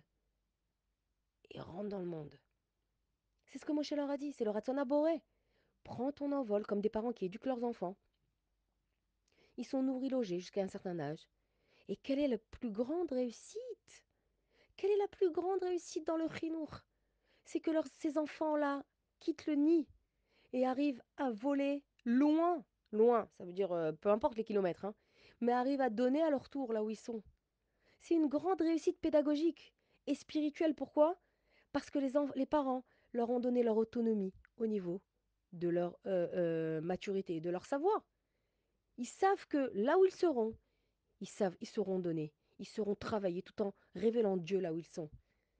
et rentre dans le monde. C'est ce que Moshe leur a dit, c'est le Ratzon Boré. Prends ton envol comme des parents qui éduquent leurs enfants. Ils sont nourris, logés jusqu'à un certain âge. Et quelle est la plus grande réussite? Quelle est la plus grande réussite dans le chinour? C'est que leurs- ces enfants-là quittent le nid et arrivent à voler loin. Loin, ça veut dire euh, peu importe les kilomètres, hein, mais arrivent à donner à leur tour là où ils sont. C'est une grande réussite pédagogique et spirituelle. Pourquoi? Parce que les, enf- les parents leur ont donné leur autonomie au niveau de leur euh, euh, maturité, de leur savoir. Ils savent que là où ils seront, ils savent, ils seront donnés, ils seront travaillés tout en révélant Dieu là où ils sont.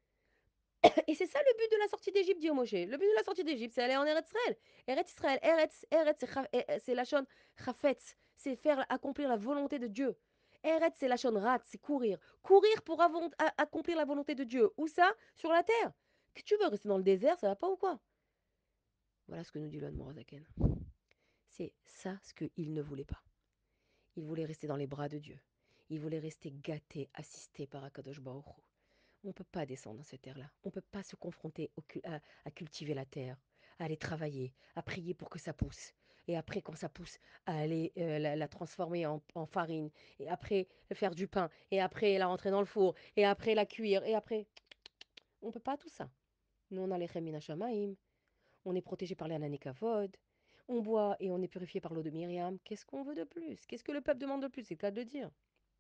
Et c'est ça le but de la sortie d'Égypte, dit Moshe. Le but de la sortie d'Égypte, c'est aller en Eretz Israël. Eretz Israël, Eretz, Eretz, c'est cha- eh, eh, c'est la shon chafetz, c'est faire accomplir la volonté de Dieu. Eretz, c'est la shon rat, c'est courir. Courir pour avon- a- accomplir la volonté de Dieu. Où ça? Sur la terre. Que tu veux rester dans le désert, ça va pas ou quoi? Voilà ce que nous dit l'Anne Morazaken. C'est ça ce qu'il ne voulait pas. Il voulait rester dans les bras de Dieu. Il voulait rester gâté, assisté par Akadosh Baruch Hu. On ne peut pas descendre dans cette terre-là. On ne peut pas se confronter au cu- à, à cultiver la terre, à aller travailler, à prier pour que ça pousse. Et après, quand ça pousse, à aller euh, la, la transformer en, en farine. Et après, faire du pain. Et après, la rentrer dans le four. Et après, la cuire. Et après, on ne peut pas tout ça. Nous, on a les Chemin Shamaim. On est protégé par les Ananekavod. On boit et on est purifié par l'eau de Myriam. Qu'est-ce qu'on veut de plus? Qu'est-ce que le peuple demande de plus? C'est le cas de le dire.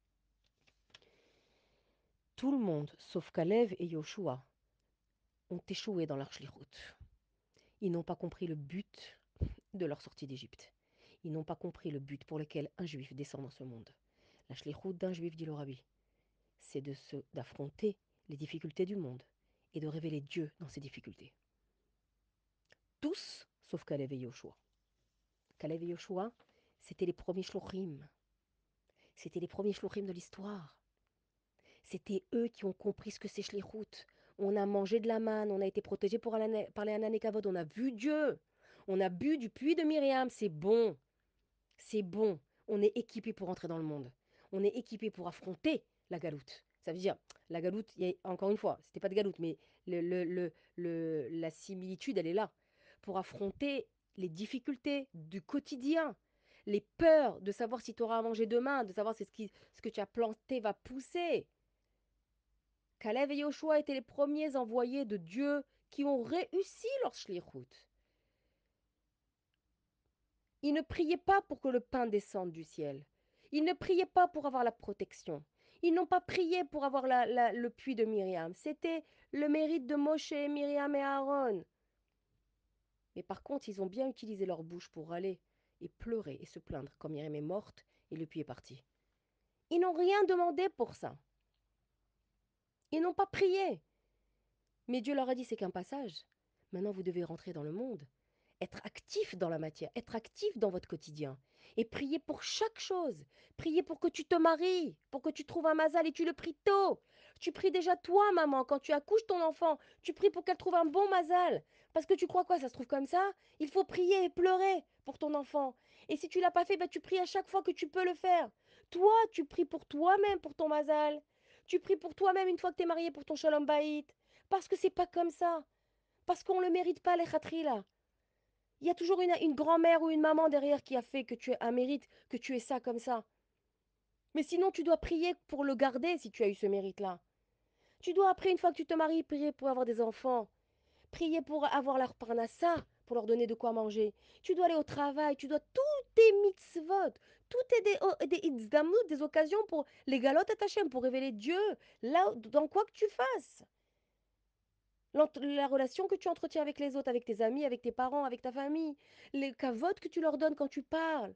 Tout le monde, sauf Kalev et Yoshua, ont échoué dans leur shlichut. Ils n'ont pas compris le but de leur sortie d'Égypte. Ils n'ont pas compris le but pour lequel un juif descend dans ce monde. La shlichut d'un juif, dit le Rabbi, c'est de se, d'affronter les difficultés du monde et de révéler Dieu dans ces difficultés. Tous, sauf Kalev et Yoshua. Kalev et Yoshua, c'était les premiers shlochim. C'était les premiers shlochim de l'histoire. C'était eux qui ont compris ce que c'est shlichut. On a mangé de la manne, on a été protégés par les Ananekavod, on a vu Dieu. On a bu du puits de Myriam, c'est bon. C'est bon. On est équipé pour entrer dans le monde. On est équipé pour affronter la galoute. Ça veut dire, la galoute, y a, encore une fois, c'était pas de galoute, mais le, le, le, le, la similitude, elle est là. Pour affronter les difficultés du quotidien, les peurs de savoir si tu auras à manger demain, de savoir si ce, qui, ce que tu as planté va pousser. Kalev et Yoshua étaient les premiers envoyés de Dieu qui ont réussi leur shlichut. Ils ne priaient pas pour que le pain descende du ciel. Ils ne priaient pas pour avoir la protection. Ils n'ont pas prié pour avoir la, la, le puits de Myriam. C'était le mérite de Moshe, Myriam et Aaron. Mais par contre, ils ont bien utilisé leur bouche pour aller et pleurer et se plaindre quand Myriam est morte et le puits est parti. Ils n'ont rien demandé pour ça. Ils n'ont pas prié. Mais Dieu leur a dit, c'est qu'un passage. Maintenant, vous devez rentrer dans le monde. Être actif dans la matière, être actif dans votre quotidien. Et prier pour chaque chose. Prier pour que tu te maries, pour que tu trouves un mazal et tu le pries tôt. Tu pries déjà toi, maman, quand tu accouches ton enfant. Tu pries pour qu'elle trouve un bon mazal. Parce que tu crois quoi, ça se trouve comme ça? Il faut prier et pleurer pour ton enfant. Et si tu l'as pas fait, ben tu pries à chaque fois que tu peux le faire. Toi, tu pries pour toi-même, pour ton mazal. Tu pries pour toi-même une fois que tu es marié pour ton shalom baït. Parce que c'est pas comme ça. Parce qu'on ne le mérite pas, les khatri là. Il y a toujours une, une grand-mère ou une maman derrière qui a fait que tu aies un mérite, que tu aies ça comme ça. Mais sinon, tu dois prier pour le garder si tu as eu ce mérite-là. Tu dois, après, une fois que tu te maries, prier pour avoir des enfants. Prier pour avoir leur parnassa, pour leur donner de quoi manger. Tu dois aller au travail, tu dois tout tes mitzvot, tout est des, oh, des itzdamout, des occasions pour les galotes à Tachem, pour révéler Dieu, là, dans quoi que tu fasses. L'ent- La relation que tu entretiens avec les autres, avec tes amis, avec tes parents, avec ta famille, les cavotes que tu leur donnes quand tu parles.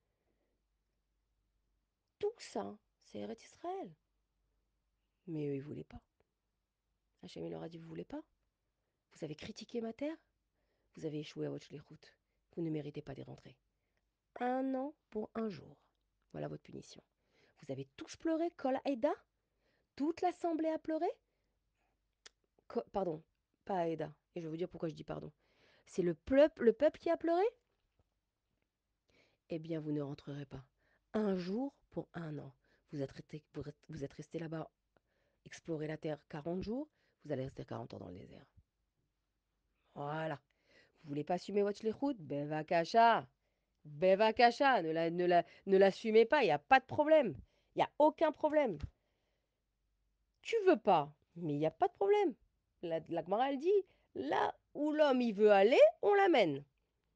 Tout ça, c'est Eretz Israël. Mais eux, ils ne voulaient pas. Hachem, il leur a dit, vous voulez pas? Vous avez critiqué ma terre? Vous avez échoué à votre route. Vous ne méritez pas d'y rentrer. Un an pour un jour. Voilà votre punition. Vous avez tous pleuré, Kol Aïda? Toute l'assemblée a pleuré? Co- pardon, pas Aïda. Et je vais vous dire pourquoi je dis pardon. C'est le peuple, le peuple qui a pleuré? Eh bien, vous ne rentrerez pas. Un jour pour un an. Vous êtes, resté, vous, vous êtes resté là-bas, explorer la terre quarante jours, vous allez rester quarante ans dans le désert. Voilà. Vous voulez pas assumer votre shlichut? Ben va cacha. Ben va cacha. Ne la, ne la, ne l'assumez pas, il n'y a pas de problème. Il n'y a aucun problème. Tu veux pas, mais il n'y a pas de problème. La, la Gemara, elle dit, là où l'homme il veut aller, on l'amène.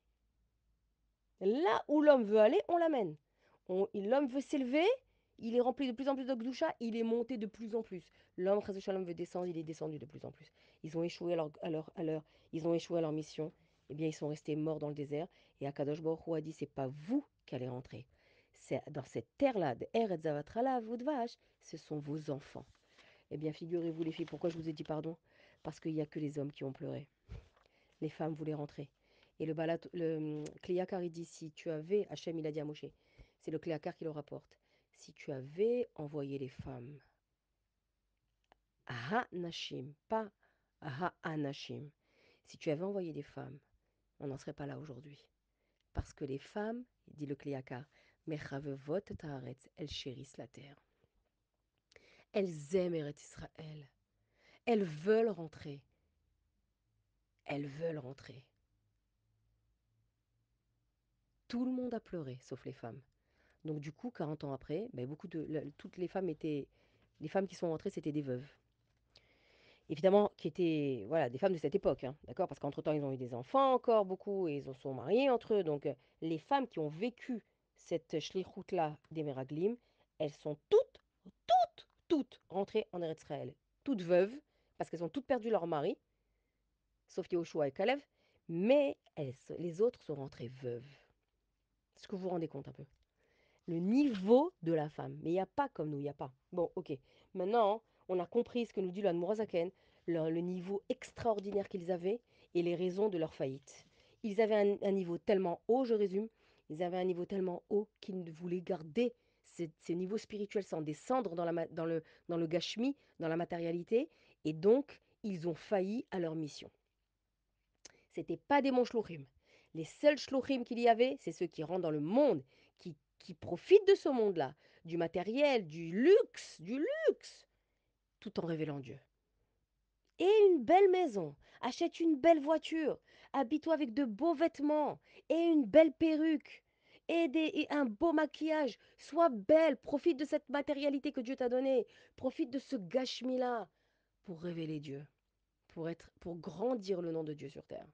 Là où l'homme veut aller, on l'amène. On- il- L'homme veut s'élever, il est rempli de plus en plus de Gdusha, il est monté de plus en plus. L'homme, Chas Shalom, veut descendre, il est descendu de plus en plus. Ils ont échoué à leur, à leur, à leur- ils ont échoué à leur mission. Eh bien, ils sont restés morts dans le désert. Et Akadosh Baruch Hu a dit, c'est pas vous qui allez rentrer. C'est dans cette terre-là, de Eretz Zavatrala, Vodvash, ce sont vos enfants. Eh bien, figurez-vous les filles, pourquoi je vous ai dit pardon? Parce qu'il n'y a que les hommes qui ont pleuré. Les femmes voulaient rentrer. Et le, balat, le hum, Kliakar, il dit, si tu avais, Hachem, il a dit à Moshe, c'est le Kliakar qui le rapporte, si tu avais envoyé les femmes, ha nashim, pas ha anashim, si tu avais envoyé des femmes, on n'en serait pas là aujourd'hui. Parce que les femmes, dit le Kliakar, mechavevot taaretz, elles chérissent la terre. Elles aiment Eretz Israël. Elles veulent rentrer. Elles veulent rentrer. Tout le monde a pleuré, sauf les femmes. Donc du coup, quarante ans après, ben, beaucoup de, la- toutes les femmes étaient, les femmes qui sont rentrées, c'était des veuves. Évidemment, qui étaient, voilà, des femmes de cette époque, hein, d'accord? Parce qu'entre-temps, ils ont eu des enfants encore, beaucoup, et ils se sont mariés entre eux. Donc, euh, les femmes qui ont vécu cette shlichut-là des Meraglim, elles sont toutes, toutes, toutes rentrées en Eretz Israël. Toutes veuves, parce qu'elles ont toutes perdu leur mari, sauf Yehoshua et Caleb, mais elles, les autres sont rentrées veuves. Est-ce que vous vous rendez compte un peu? Le niveau de la femme. Mais il n'y a pas comme nous, il n'y a pas. Bon, ok. Maintenant, on a compris ce que nous dit le Mourazaken, le, le niveau extraordinaire qu'ils avaient et les raisons de leur faillite. Ils avaient un, un niveau tellement haut, je résume, ils avaient un niveau tellement haut qu'ils voulaient garder ces, ces niveaux spirituels sans descendre dans, la, ma- dans, le, dans le gashmi, dans la matérialité, et donc ils ont failli à leur mission. C'était pas des bons shlouchim. Les seuls shlouchim qu'il y avait, c'est ceux qui rentrent dans le monde, qui, qui profitent de ce monde-là, du matériel, du luxe, du luxe, tout en révélant Dieu. Et une belle maison, achète une belle voiture, habille-toi avec de beaux vêtements et une belle perruque et, des- et un beau maquillage. Sois belle, profite de cette matérialité que Dieu t'a donnée, profite de ce gashmi-là pour révéler Dieu, pour être, pour grandir le nom de Dieu sur terre.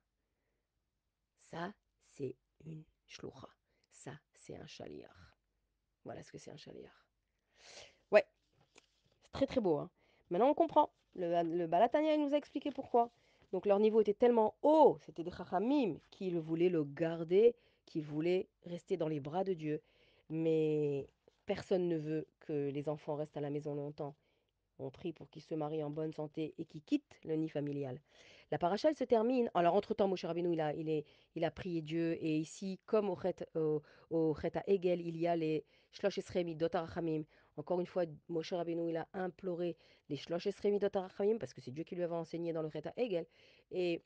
Ça, c'est une shloucha. Ça, c'est un chaliar. Voilà ce que c'est un chaliar. Ouais, c'est très très beau. Hein. Maintenant, on comprend. Le, le Balatania, il nous a expliqué pourquoi. Donc, leur niveau était tellement haut, c'était des chachamim qui voulaient le garder, qui voulaient rester dans les bras de Dieu. Mais personne ne veut que les enfants restent à la maison longtemps. On prie pour qu'ils se marient en bonne santé et qu'ils quittent le nid familial. La paracha, elle se termine. Alors, entre-temps, Moshe Rabbeinu, il a, il est, il a prié Dieu. Et ici, comme au Chet, au, au Chet à Egel, il y a les Shlosh Esrei Midot HaRachamim. Encore une fois, Moshe Rabbeinu, il a imploré les Shlosh Esrei Midot HaRachamim parce que c'est Dieu qui lui avait enseigné dans le Chet à Egel. Et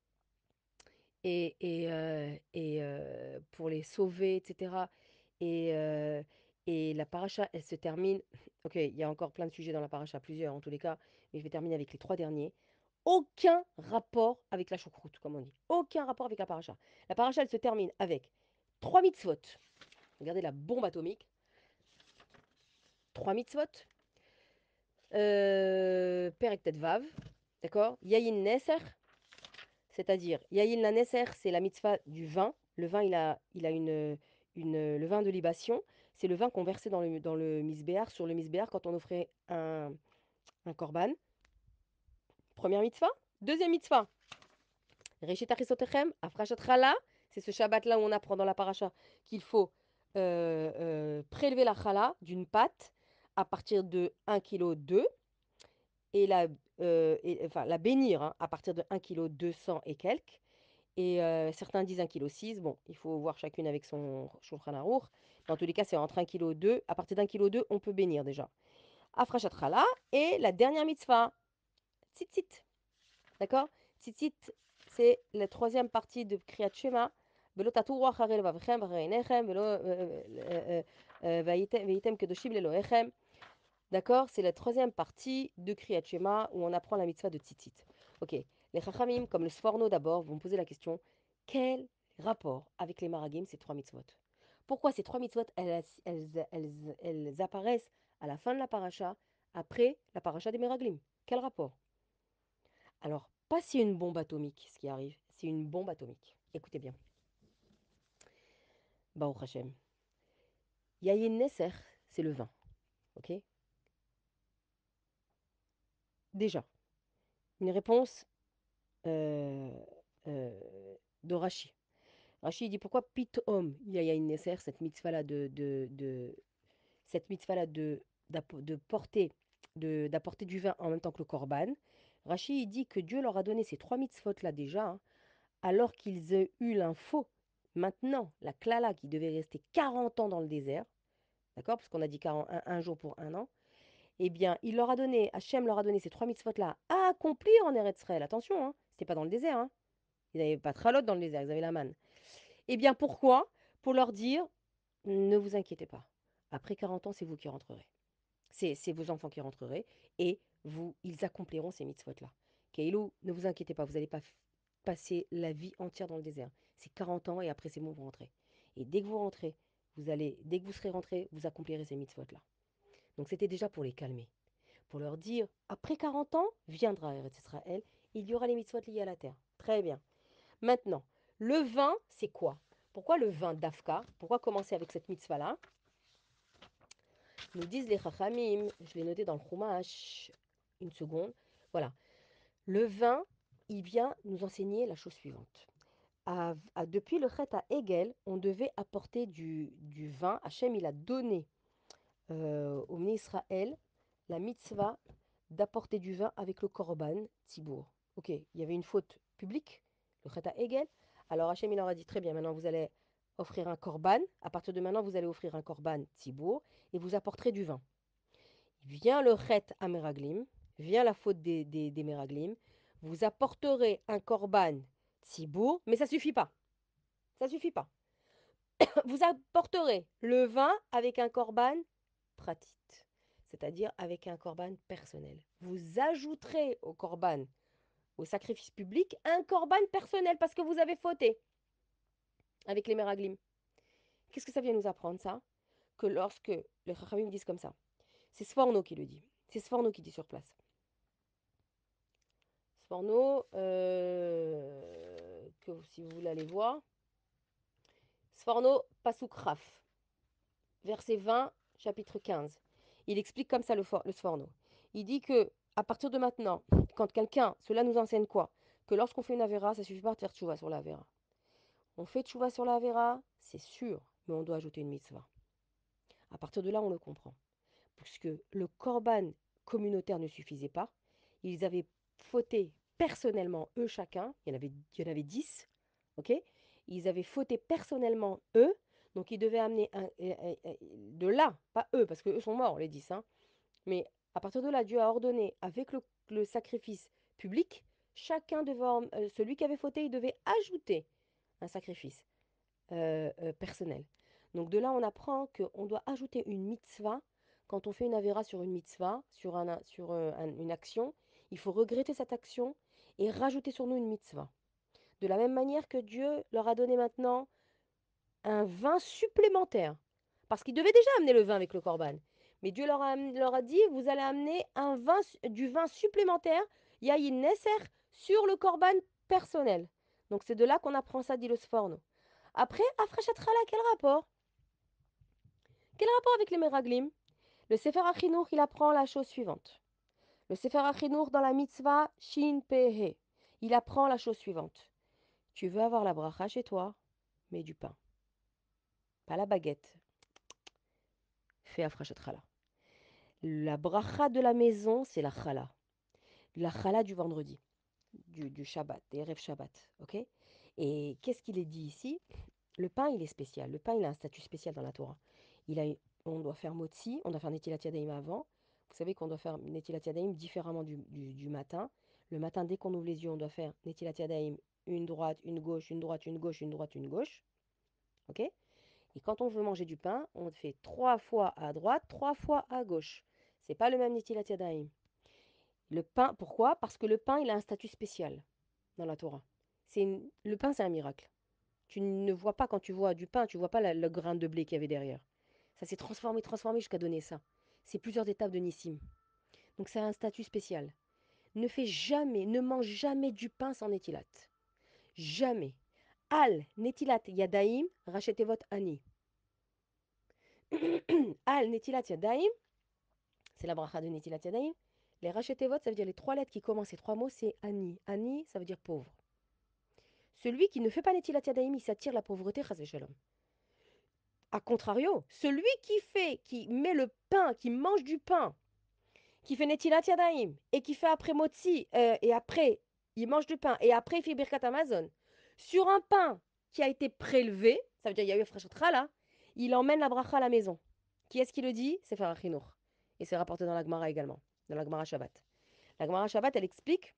et, et, euh, et, euh, pour les sauver, et cetera. Et, euh, et la paracha, elle se termine. Ok, il y a encore plein de sujets dans la paracha, plusieurs en tous les cas, mais je vais terminer avec les trois derniers. aucun rapport avec la choucroute, comme on dit. Aucun rapport avec la paracha. La paracha, elle se termine avec trois mitzvot. Regardez la bombe atomique. Trois mitzvot. Euh, Perek Tet Vav. D'accord. Yayin Neser. C'est-à-dire, Yayin la Neser, c'est la mitzvah du vin. Le vin, il a, il a une, une, le vin de libation. C'est le vin qu'on versait dans le, dans le misbéar, sur le misbéar, quand on offrait un, un korban. Première mitzvah. Deuxième mitzvah. Reshit Achisotechem, Afrashat Chala, c'est ce Shabbat-là où on apprend dans la paracha qu'il faut euh, euh, prélever la chala d'une pâte à partir de un virgule deux kg et la, euh, et, enfin, la bénir hein, à partir de un virgule deux cents et quelques. Et euh, certains disent un virgule six kg. Bon, il faut voir chacune avec son Shulchan Aruch. Dans tous les cas, c'est entre un virgule deux kg. À partir d'un virgule deux kg, on peut bénir déjà. Afrashat Chala. Et la dernière mitzvah, tzitzit. D'accord. Tzitzit, c'est la troisième partie de Kriyat Shema. Velo tatu ruach harei levavechem v'reinechem velo euh, euh, euh, veitem kedoshim leloechem. D'accord. C'est la troisième partie de Kriyat Shema où on apprend la mitzvah de Tzitzit. Ok. Les Chachamim, comme le Sforno d'abord, vont poser la question quel rapport avec les Maragim ces trois mitzvot? Pourquoi ces trois mitzvot elles, elles, elles, elles apparaissent à la fin de la paracha après la paracha des Meraglim? Quel rapport? Alors, pas si une bombe atomique, ce qui arrive, c'est une bombe atomique. Écoutez bien. Baruch Hashem. Yayin Neser, c'est le vin. Ok. Déjà, une réponse euh, euh, de Rashi. Rashi il dit pourquoi Pitom Yayin Neser, cette mitzvah-là de, de, de, cette mitzvah-là de, de porter de, d'apporter du vin en même temps que le korban. Rashi il dit que Dieu leur a donné ces trois mitzvot-là déjà, hein, alors qu'ils aient eu l'info, maintenant, la klala qui devait rester quarante ans dans le désert, d'accord, parce qu'on a dit quarante, un, un jour pour un an, eh bien, il leur a donné, Hachem leur a donné ces trois mitzvot-là à accomplir en Eretz Israël. Attention, hein, c'était pas dans le désert, hein. Ils n'avaient pas de tralote dans le désert, ils avaient la manne. Eh bien, pourquoi? Pour leur dire, ne vous inquiétez pas. Après quarante ans, c'est vous qui rentrerez. C'est, c'est vos enfants qui rentreraient et vous, ils accompliront ces mitzvot-là. Keilou, ne vous inquiétez pas, vous n'allez pas passer la vie entière dans le désert. C'est quarante ans et après c'est bon, vous rentrez. Et dès que vous rentrez, vous allez, dès que vous serez rentré, vous accomplirez ces mitzvot-là. Donc c'était déjà pour les calmer, pour leur dire, après quarante ans, viendra Eretz Israël, il y aura les mitzvot liés à la terre. Très bien. Maintenant, le vin, c'est quoi? Pourquoi le vin d'Afka? Pourquoi commencer avec cette mitzvah-là? Nous disent les Chachamim, je l'ai noté dans le Chumash, une seconde. Voilà. Le vin, il vient nous enseigner la chose suivante. À- à- depuis le Chet à Hegel, on devait apporter du, du vin. Hachem, il a donné euh, au Bnei Israël la mitzvah d'apporter du vin avec le korban tzibour. Ok, il y avait une faute publique, le Chet à Hegel. Alors Hachem, il leur a dit très bien, maintenant vous allez offrir un korban. À partir de maintenant, vous allez offrir un korban tzibour et vous apporterez du vin. Vient le Chet à Meraglim, vient la faute des, des, des Meraglim. Vous apporterez un korban tzibour, mais ça suffit pas. Ça suffit pas. Vous apporterez le vin avec un korban pratit, c'est-à-dire avec un korban personnel. Vous ajouterez au korban, au sacrifice public, un korban personnel parce que vous avez fauté avec les Meraglim. Qu'est-ce que ça vient nous apprendre, ça? Que lorsque les Chachamim disent comme ça, c'est Sforno qui le dit. C'est Sforno qui dit sur place. Sforno, euh, que si vous voulez aller voir, Sforno Pasuk Raf, verset vingt, chapitre quinze. Il explique comme ça le, le Sforno. Il dit que à partir de maintenant, quand quelqu'un, cela nous enseigne quoi? Que lorsqu'on fait une avéra, ça ne suffit pas de faire tchouva sur la avéra. On fait tchouva sur la avéra, c'est sûr, mais on doit ajouter une mitzvah. À partir de là, on le comprend. Puisque le korban communautaire ne suffisait pas, ils avaient fauté personnellement, eux chacun, il y en avait, il y en avait dix, ok. Ils avaient fauté personnellement, eux, donc ils devaient amener un, un- un- de là, pas eux, parce que eux sont morts, les dix, hein, mais à partir de là, Dieu a ordonné, avec le, le sacrifice public, chacun devait, euh, celui qui avait fauté, il devait ajouter un sacrifice euh, euh, personnel. Donc de là, on apprend qu'on doit ajouter une mitzvah. Quand on fait une avéra sur une mitzvah, sur, un, sur euh, un- une action, il faut regretter cette action et rajouter sur nous une mitzvah. De la même manière que Dieu leur a donné maintenant un vin supplémentaire. Parce qu'ils devaient déjà amener le vin avec le corban. Mais Dieu leur a, leur a dit, vous allez amener un vin, du vin supplémentaire, yayin neser, sur le corban personnel. Donc c'est de là qu'on apprend ça, dit le Sforno. Après, Afrashat Chala, quel rapport? Quel rapport avec les Meraglim? Le Sefer Achinour, il apprend la chose suivante. Le Sefer Achinour dans la mitzvah Shin Pehe, il apprend la chose suivante. Tu veux avoir la bracha chez toi, mets du pain. Pas la baguette. Fais Afrashat Chala. La bracha de la maison, c'est la chala. La chala du vendredi, du, du Shabbat, des rêves Shabbat. Ok. Et qu'est-ce qu'il est dit ici? Le pain, il est spécial. Le pain, il a un statut spécial dans la Torah. Il a, on doit faire motzi, on doit faire netilat yadayim avant. Vous savez qu'on doit faire netilat yadayim différemment du, du, du matin. Le matin, dès qu'on ouvre les yeux, on doit faire netilat yadayim, une droite, une gauche, une droite, une gauche, une droite, une gauche. Ok. Et quand on veut manger du pain, on fait trois fois à droite, trois fois à gauche. C'est pas le même netilat yadayim. Le pain, pourquoi? Parce que le pain, il a un statut spécial dans la Torah. C'est une- le pain, c'est un miracle. Tu ne vois pas quand tu vois du pain, tu vois pas la- le grain de blé qu'il y avait derrière. Ça s'est transformé, transformé jusqu'à donner ça. C'est plusieurs étapes de Nissim. Donc ça a un statut spécial. Ne fais jamais, ne mange jamais du pain sans netilat. Jamais. Al netilat yadaim, rachetez votre ani. Al netilat yadaim, c'est la bracha de netilat yadaim. Les rachetez votre, ça veut dire les trois lettres qui commencent ces trois mots, c'est ani. Ani, ça veut dire pauvre. Celui qui ne fait pas netilat yadaim, il s'attire la pauvreté, chas v'shalom. A contrario, celui qui fait, qui met le pain, qui mange du pain, qui fait netilat yadaim, et qui fait après motzi, euh, et après, il mange du pain, et après il fait birkat Amazon, sur un pain qui a été prélevé, ça veut dire il y a eu frachat là, il emmène la bracha à la maison. Qui est-ce qui le dit? C'est Farah Chinour. Et c'est rapporté dans la Gemara également, dans la Gemara Shabbat. La Gemara Shabbat, elle explique,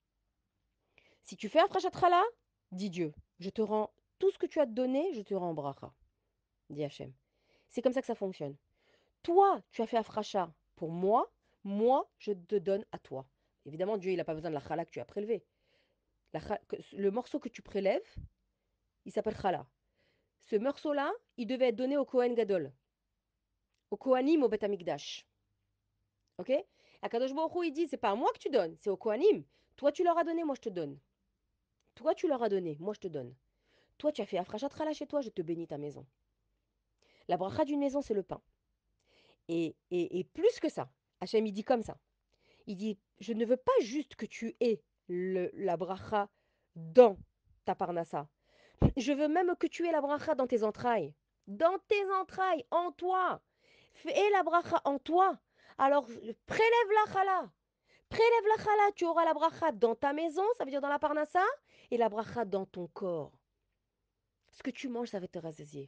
si tu fais un frachat là, dit Dieu, je te rends tout ce que tu as donné, je te rends en bracha, dit Hachem. C'est comme ça que ça fonctionne. Toi, tu as fait afracha pour moi, moi, je te donne à toi. Évidemment, Dieu, il n'a pas besoin de la chala que tu as prélevée. La le morceau que tu prélèves, il s'appelle chala. Ce morceau-là, il devait être donné au Kohen Gadol, au Kohanim, au Bet Amikdash. Ok? Akadosh Baruch Hu, il dit, c'est pas à moi que tu donnes, c'est au Kohanim. Toi, tu leur as donné, moi, je te donne. Toi, tu leur as donné, moi, je te donne. Toi, tu as fait afrachat chala chez toi, je te bénis ta maison. La bracha d'une maison, c'est le pain. Et, et, et plus que ça, Hachem, il dit comme ça. Il dit, je ne veux pas juste que tu aies le, la bracha dans ta parnassa. Je veux même que tu aies la bracha dans tes entrailles. Dans tes entrailles, en toi. Fais la bracha en toi. Alors, prélève la chala. Prélève la chala. Tu auras la bracha dans ta maison, ça veut dire dans la parnassa, et la bracha dans ton corps. Ce que tu manges, ça va te rassasier.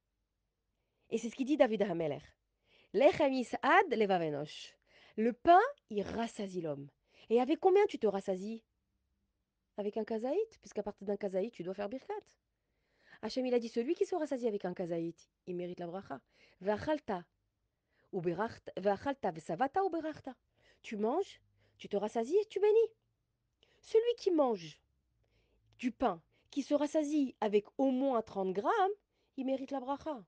Et c'est ce qu'il dit David Hameler. Lechem ad levavenosh. Le pain, il rassasie l'homme. Et avec combien tu te rassasies? Avec un kazaït, puisqu'à partir d'un kazaït, tu dois faire birkat. Hachem, il a dit, celui qui se rassasie avec un kazaït, il mérite la bracha. Ve'achalta, ou berachta, ve'achalta, ve'savata, ou berachta. Tu manges, tu te rassasies et tu bénis. Celui qui mange du pain, qui se rassasie avec au moins trente grammes, il mérite la bracha.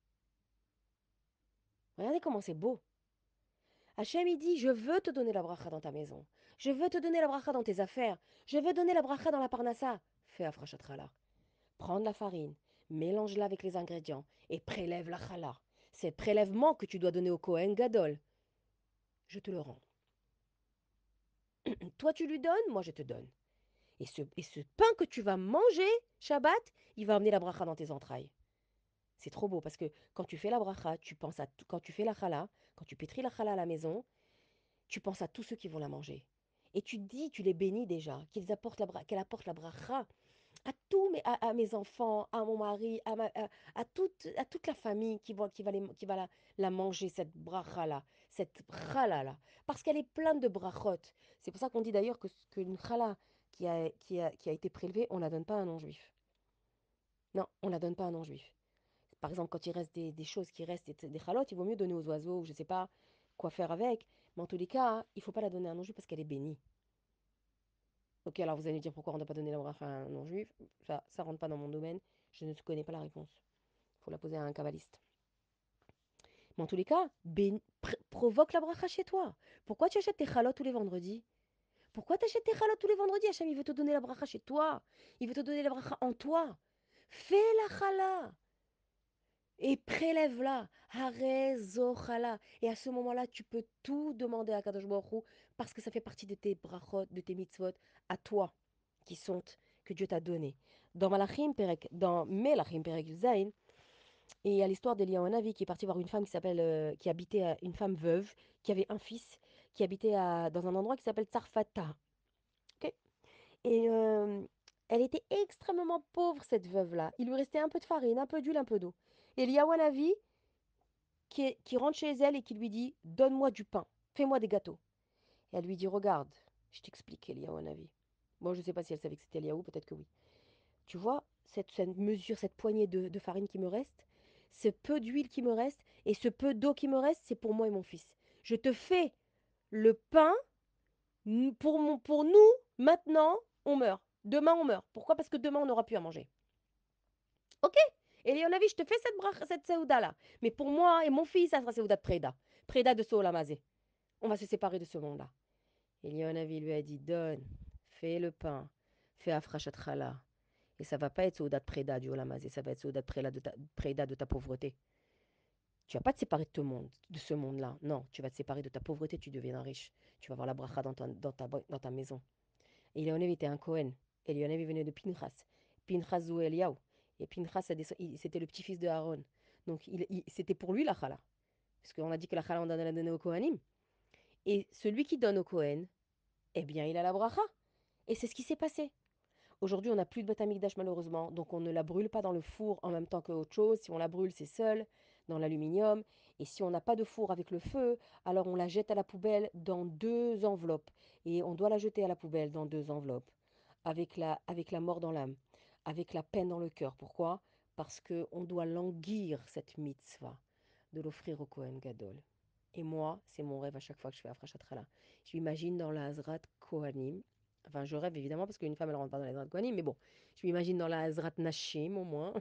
Regardez comment c'est beau. Hachem, il dit, je veux te donner la bracha dans ta maison. Je veux te donner la bracha dans tes affaires. Je veux donner la bracha dans la parnassa. Fais afrachat chala. Prends de la farine, mélange-la avec les ingrédients et prélève la chala. C'est le prélèvement que tu dois donner au Kohen Gadol. Je te le rends. Toi, tu lui donnes, moi, je te donne. Et ce, et ce pain que tu vas manger, Shabbat, il va amener la bracha dans tes entrailles. C'est trop beau parce que quand tu fais la bracha, tu penses à tout, quand tu fais la chala, quand tu pétris la chala à la maison, tu penses à tous ceux qui vont la manger. Et tu dis, tu les bénis déjà, qu'ils apportent la, qu'elle apporte la bracha à tous mes, à, à mes enfants, à mon mari, à, ma, à, à toute, à toute la famille qui va, qui va, les, qui va la, la manger, cette bracha-là, cette chala-là. Parce qu'elle est pleine de brachot. C'est pour ça qu'on dit d'ailleurs que qu'une chala qui a, qui, a, qui a été prélevée, on ne la donne pas à un non-juif. Non, on ne la donne pas à un non-juif. Par exemple, quand il reste des, des choses qui restent, des, des chalotes, il vaut mieux donner aux oiseaux, ou je ne sais pas quoi faire avec. Mais en tous les cas, hein, il ne faut pas la donner à un non-juif parce qu'elle est bénie. Ok, alors vous allez me dire pourquoi on ne doit pas donner la bracha à un non-juif. Ça, ça rentre pas dans mon domaine. Je ne connais pas la réponse. Il faut la poser à un kabbaliste. Mais en tous les cas, béni- pr- provoque la bracha chez toi. Pourquoi tu achètes tes chalotes tous les vendredis? Pourquoi tu achètes tes chalotes tous les vendredis? Hachem, il veut te donner la bracha chez toi. Il veut te donner la bracha en toi. Fais la chala et prélève-la. Harezo chala. Et à ce moment-là, tu peux tout demander à Kadosh Baruch Hu parce que ça fait partie de tes brachot, de tes mitzvot à toi qui sont que Dieu t'a donné. Dans Malachim Perek, dans Melachim Perek Zain, et il y a l'histoire d'Eliyahu Hanavi qui est parti voir une femme qui s'appelle, euh, qui habitait, à- une femme veuve, qui avait un fils, qui habitait à- dans un endroit qui s'appelle Tsarfata. Ok. Et euh, elle était extrêmement pauvre, cette veuve-là. Il lui restait un peu de farine, un peu d'huile, un peu d'eau. Et Eliyahu Hanavi, qui, est- qui rentre chez elle et qui lui dit, donne-moi du pain, fais-moi des gâteaux. Et elle lui dit, regarde, je t'explique, Eliyahu Hanavi. Bon, je ne sais pas si elle savait que c'était Eliyahu, peut-être que oui. Tu vois, cette, cette mesure, cette poignée de, de farine qui me reste, ce peu d'huile qui me reste et ce peu d'eau qui me reste, c'est pour moi et mon fils. Je te fais le pain pour, mon, pour nous, maintenant, on meurt. Demain, on meurt. Pourquoi? Parce que demain, on n'aura plus à manger. Ok. Et Léonavi, je te fais cette, brach, cette Seouda-là. Mais pour moi et mon fils, ça sera Seouda de Preda. Preda de Solamazé. On va se séparer de ce monde-là. Et Léonavi lui a dit, donne, fais le pain, fais Afrachat Chala. Et ça va pas être Seouda de Preda du Olamazé, ça va être Seouda de Preda de ta, Preda de ta pauvreté. Tu vas pas te séparer de, ce monde, de ce monde-là. Non, tu vas te séparer de ta pauvreté, tu deviendras riche. Tu vas avoir la bracha dans ta, dans ta, dans ta maison. Et Léonev était un Cohen. Et Léonev venait de Pinchas. Pinchas Zou Eliaou. Et Pinchas, c'était le petit-fils de Aaron. Donc il, il- c'était pour lui la chala. Parce qu'on a dit que la chala, on donne la donner au Kohanim. Et celui qui donne au Kohen, eh bien, il a la bracha. Et c'est ce qui s'est passé. Aujourd'hui, on n'a plus de Beth Amikdash malheureusement, donc on ne la brûle pas dans le four en même temps que autre chose. Si on la brûle, c'est seul, dans l'aluminium. Et si on n'a pas de four avec le feu, alors on la jette à la poubelle dans deux enveloppes. Et on doit la jeter à la poubelle dans deux enveloppes, avec la, avec la mort dans l'âme, avec la peine dans le cœur. Pourquoi? Parce qu'on doit languir cette mitzvah de l'offrir au Kohen Gadol. Et moi, c'est mon rêve à chaque fois que je fais Afrashat Chala. Je m'imagine dans la Hazrat Kohanim. Enfin, je rêve évidemment parce qu'une femme, elle rentre pas dans la Hazrat Kohanim, mais bon, je m'imagine dans la Hazrat Nashim au moins.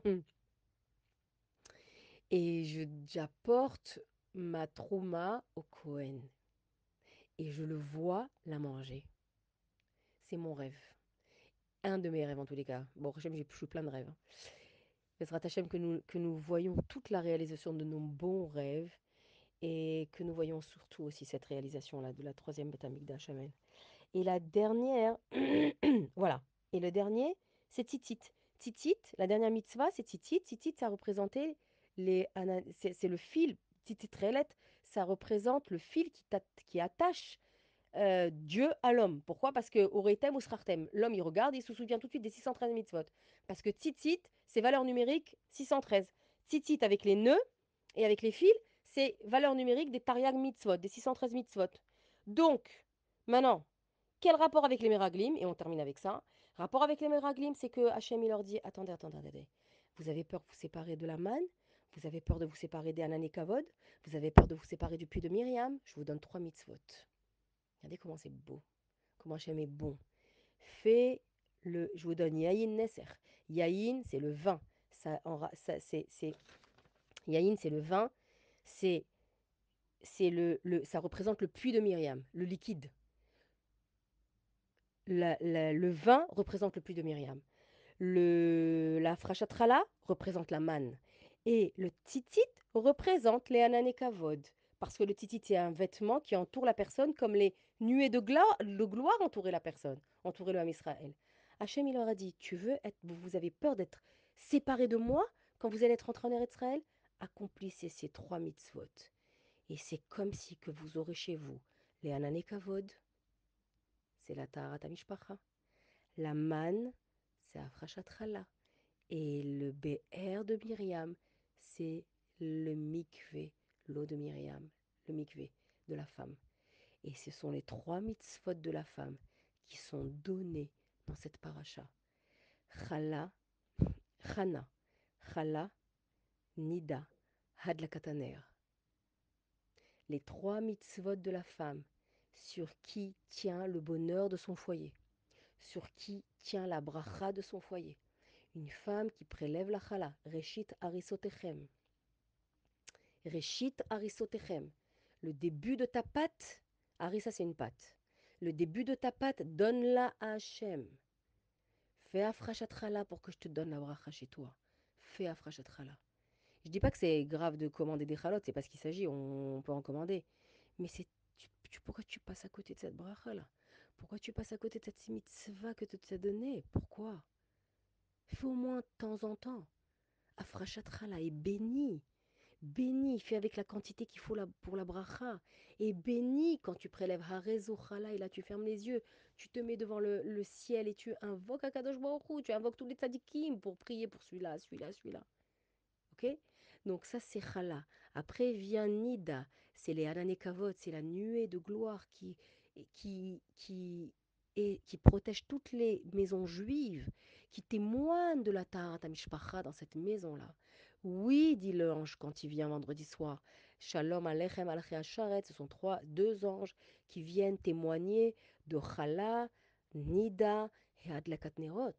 Et je, j'apporte ma trouma au Kohen. Et je le vois la manger. C'est mon rêve. Un de mes rêves en tous les cas. Bon, Hachem, j'ai je suis plein de rêves. Bezrat Hachem, que nous, que nous voyons toute la réalisation de nos bons rêves et que nous voyons surtout aussi cette réalisation-là de la troisième Beth Amikdash. Amen. Et la dernière, voilà. Et le dernier, c'est Titit. Titit, la dernière mitzvah, c'est Titit. Titit, ça représentait les, c'est c'est le fil. Titit Relet, ça représente le fil qui, qui attache euh, Dieu à l'homme. Pourquoi? Parce que Oretem ou Srartem, l'homme il regarde et il se souvient tout de suite des six cent treize mitzvot. Parce que Tzitzit, c'est valeur numérique six cent treize. Tzitzit avec les nœuds et avec les fils, c'est valeur numérique des Tariag mitzvot, des six cent treize mitzvot. Donc, maintenant, quel rapport avec les Meraglim? Et on termine avec ça. Rapport avec les Meraglim, c'est que Hachem il leur dit attendez, attendez, attendez. Vous avez peur de vous séparer de la manne? Vous avez peur de vous séparer des Hanan et Kavod? Vous avez peur de vous séparer du puits de Myriam? Je vous donne trois mitzvot. Regardez comment c'est beau, comment Hachem est bon. Fais le, je vous donne Yahin Nesser. Yahin, c'est le vin. Ça, ça, c'est, c'est, Yahin, c'est le vin. C'est, c'est le, le, ça représente le puits de Myriam, le liquide. La- la- le vin représente le puits de Myriam. Le, la frashatrala représente la manne. Et le titit représente les ananekavod. Parce que le titit, c'est un vêtement qui entoure la personne comme les nuées de, gla- de gloire entouraient la personne, entouraient le Ham Israël. Hachem, il leur a dit, tu veux être, vous avez peur d'être séparé de moi quand vous allez être entré en Eretz Israël? Accomplissez ces trois mitzvot. Et c'est comme si que vous aurez chez vous les ananekavod, c'est la taharat mishpacha. La manne, c'est Afrashatrala. Et le B R de Myriam, c'est le mikvé, l'eau de Myriam, le mikvé de la femme. Et ce sont les trois mitzvot de la femme qui sont donnés dans cette paracha. Chala, Chana, Chala, Nida, Hadlakataner. Les trois mitzvot de la femme sur qui tient le bonheur de son foyer, sur qui tient la bracha de son foyer. Une femme qui prélève la chala, Reshit Arisotechem. Reshit Arisotechem. Le début de ta pâte, Arisa c'est une pâte. Le début de ta pâte, donne-la à Hachem. Fais afrachat chala pour que je te donne la bracha chez toi. Fais afrachat chala. Je dis pas que c'est grave de commander des chalotes, c'est pas ce qu'il s'agit, on peut en commander. Mais c'est tu, tu- pourquoi tu passes à côté de cette bracha là? Pourquoi tu passes à côté de cette mitzvah que tu t'es donnée? Pourquoi? Fais au moins de temps en temps. Afrachat chala est béni. Béni, fais avec la quantité qu'il faut la- pour la bracha. Et béni quand tu prélèves Harezo chala et là tu fermes les yeux, tu te mets devant le, le ciel et tu invoques Akadosh Baruch Hu, tu invoques tous les tzadikim pour prier pour celui-là, celui-là, celui-là. Ok. Donc ça, c'est Chala. Après vient Nida, c'est les Hananekavot, c'est la nuée de gloire qui, qui, qui, et qui protège toutes les maisons juives, qui témoignent de la Taharat HaMishpacha dans cette maison-là. Oui, dit l'ange quand il vient vendredi soir. Shalom Alechem Alachei Asharet, ce sont trois, deux anges qui viennent témoigner de Chala, Nida et Adlakat Nerot.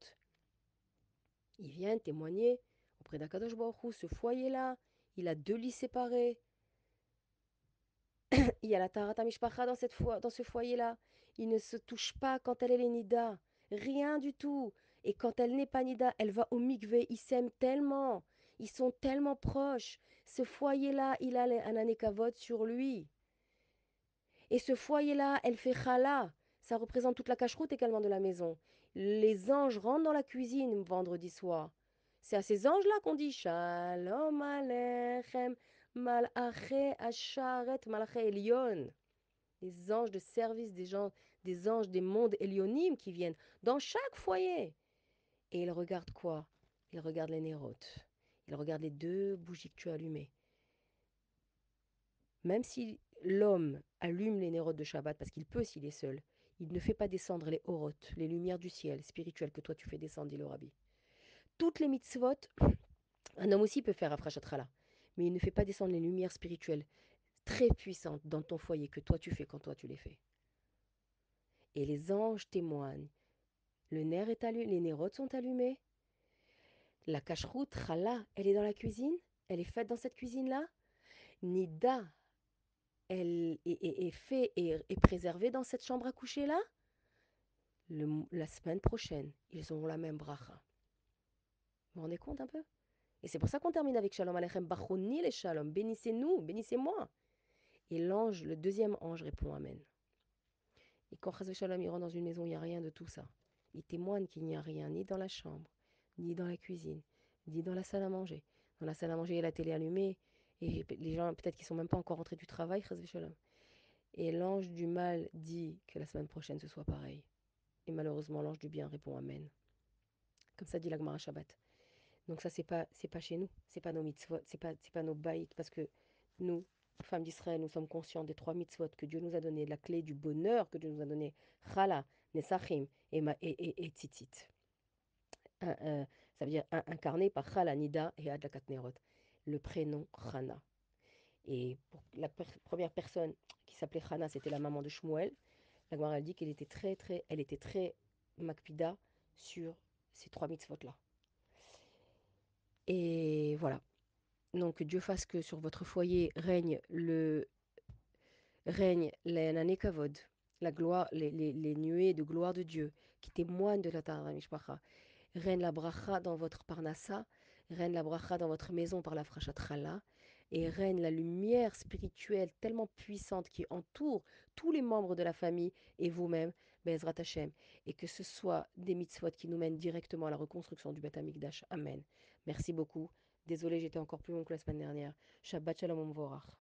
Ils viennent témoigner auprès d'Akadosh Baruch Hu, ce foyer-là, il a deux lits séparés. Il y a la Tarata Mishpacha dans, cette foi- dans ce foyer-là. Il ne se touche pas quand elle est Nida. Rien du tout. Et quand elle n'est pas Nida, elle va au mikvé. Ils s'aiment tellement. Ils sont tellement proches. Ce foyer-là, il a un anekavod sur lui. Et ce foyer-là, elle fait chala. Ça représente toute la cacheroute également de la maison. Les anges rentrent dans la cuisine vendredi soir. C'est à ces anges-là qu'on dit Shalom Alechem Malaché Asharet Malaché Elion. Les anges de service des gens, des anges des mondes Elionimes qui viennent dans chaque foyer. Et ils regardent quoi? Ils regardent les nérotes. Ils regardent les deux bougies que tu as allumées. Même si l'homme allume les nérotes de Shabbat, parce qu'il peut s'il est seul, il ne fait pas descendre les orotes, les lumières du ciel spirituelles que toi tu fais descendre, dit le rabbi. Toutes les mitzvot, un homme aussi peut faire Afrashatrala, mais il ne fait pas descendre les lumières spirituelles très puissantes dans ton foyer que toi tu fais quand toi tu les fais. Et les anges témoignent. Le nerf est allumé, les nérotes sont allumés. La cacheroute, chala, elle est dans la cuisine. Elle est faite dans cette cuisine-là. Nida, elle est, est, est faite et est, est préservée dans cette chambre à coucher-là. Le- la semaine prochaine, ils auront la même bracha. Vous vous rendez compte un peu? Et c'est pour ça qu'on termine avec Shalom Aleichem, Bachoni les Shalom, bénissez-nous, bénissez-moi. Et l'ange, le deuxième ange répond Amen. Et quand Chazé Shalom il rentre dans une maison, il n'y a rien de tout ça. Il témoigne qu'il n'y a rien, ni dans la chambre, ni dans la cuisine, ni dans la salle à manger. Dans la salle à manger, il y a la télé allumée, et les gens, peut-être qu'ils ne sont même pas encore rentrés du travail, Chazé Shalom. Et l'ange du mal dit que la semaine prochaine, ce soit pareil. Et malheureusement, l'ange du bien répond Amen. Comme ça dit la Gemara Shabbat. Donc ça, c'est pas, c'est pas chez nous, c'est pas nos mitzvot, c'est pas, c'est pas nos baïts, parce que nous, femmes d'Israël, nous sommes conscients des trois mitzvot que Dieu nous a donné, de la clé du bonheur que Dieu nous a donné, Chala, Nesachim et, ma, et, et, et Tzitzit. Un, un, ça veut dire un, incarné par Chala, Nida et Adlakat Nerot. Le prénom Chana. Et pour la per première personne qui s'appelait Chana, c'était la maman de Shmuel. La Gemara elle dit qu'elle était très, très, elle était très makpida sur ces trois mitzvot-là. Et voilà. Donc que Dieu fasse que sur votre foyer règne le règne l'année kavod, la gloire, les, les, les nuées de gloire de Dieu qui témoignent de la Torah Mishpacha. Règne la bracha dans votre parnassa, règne la bracha dans votre maison par la frachat et règne la lumière spirituelle tellement puissante qui entoure tous les membres de la famille et vous-même, Bezrat Hashem. Et que ce soit des mitzvot qui nous mènent directement à la reconstruction du Beth Amikdash. Amen. Merci beaucoup. Désolée, j'étais encore plus long que la semaine dernière. Shabbat Shalom Mvorach.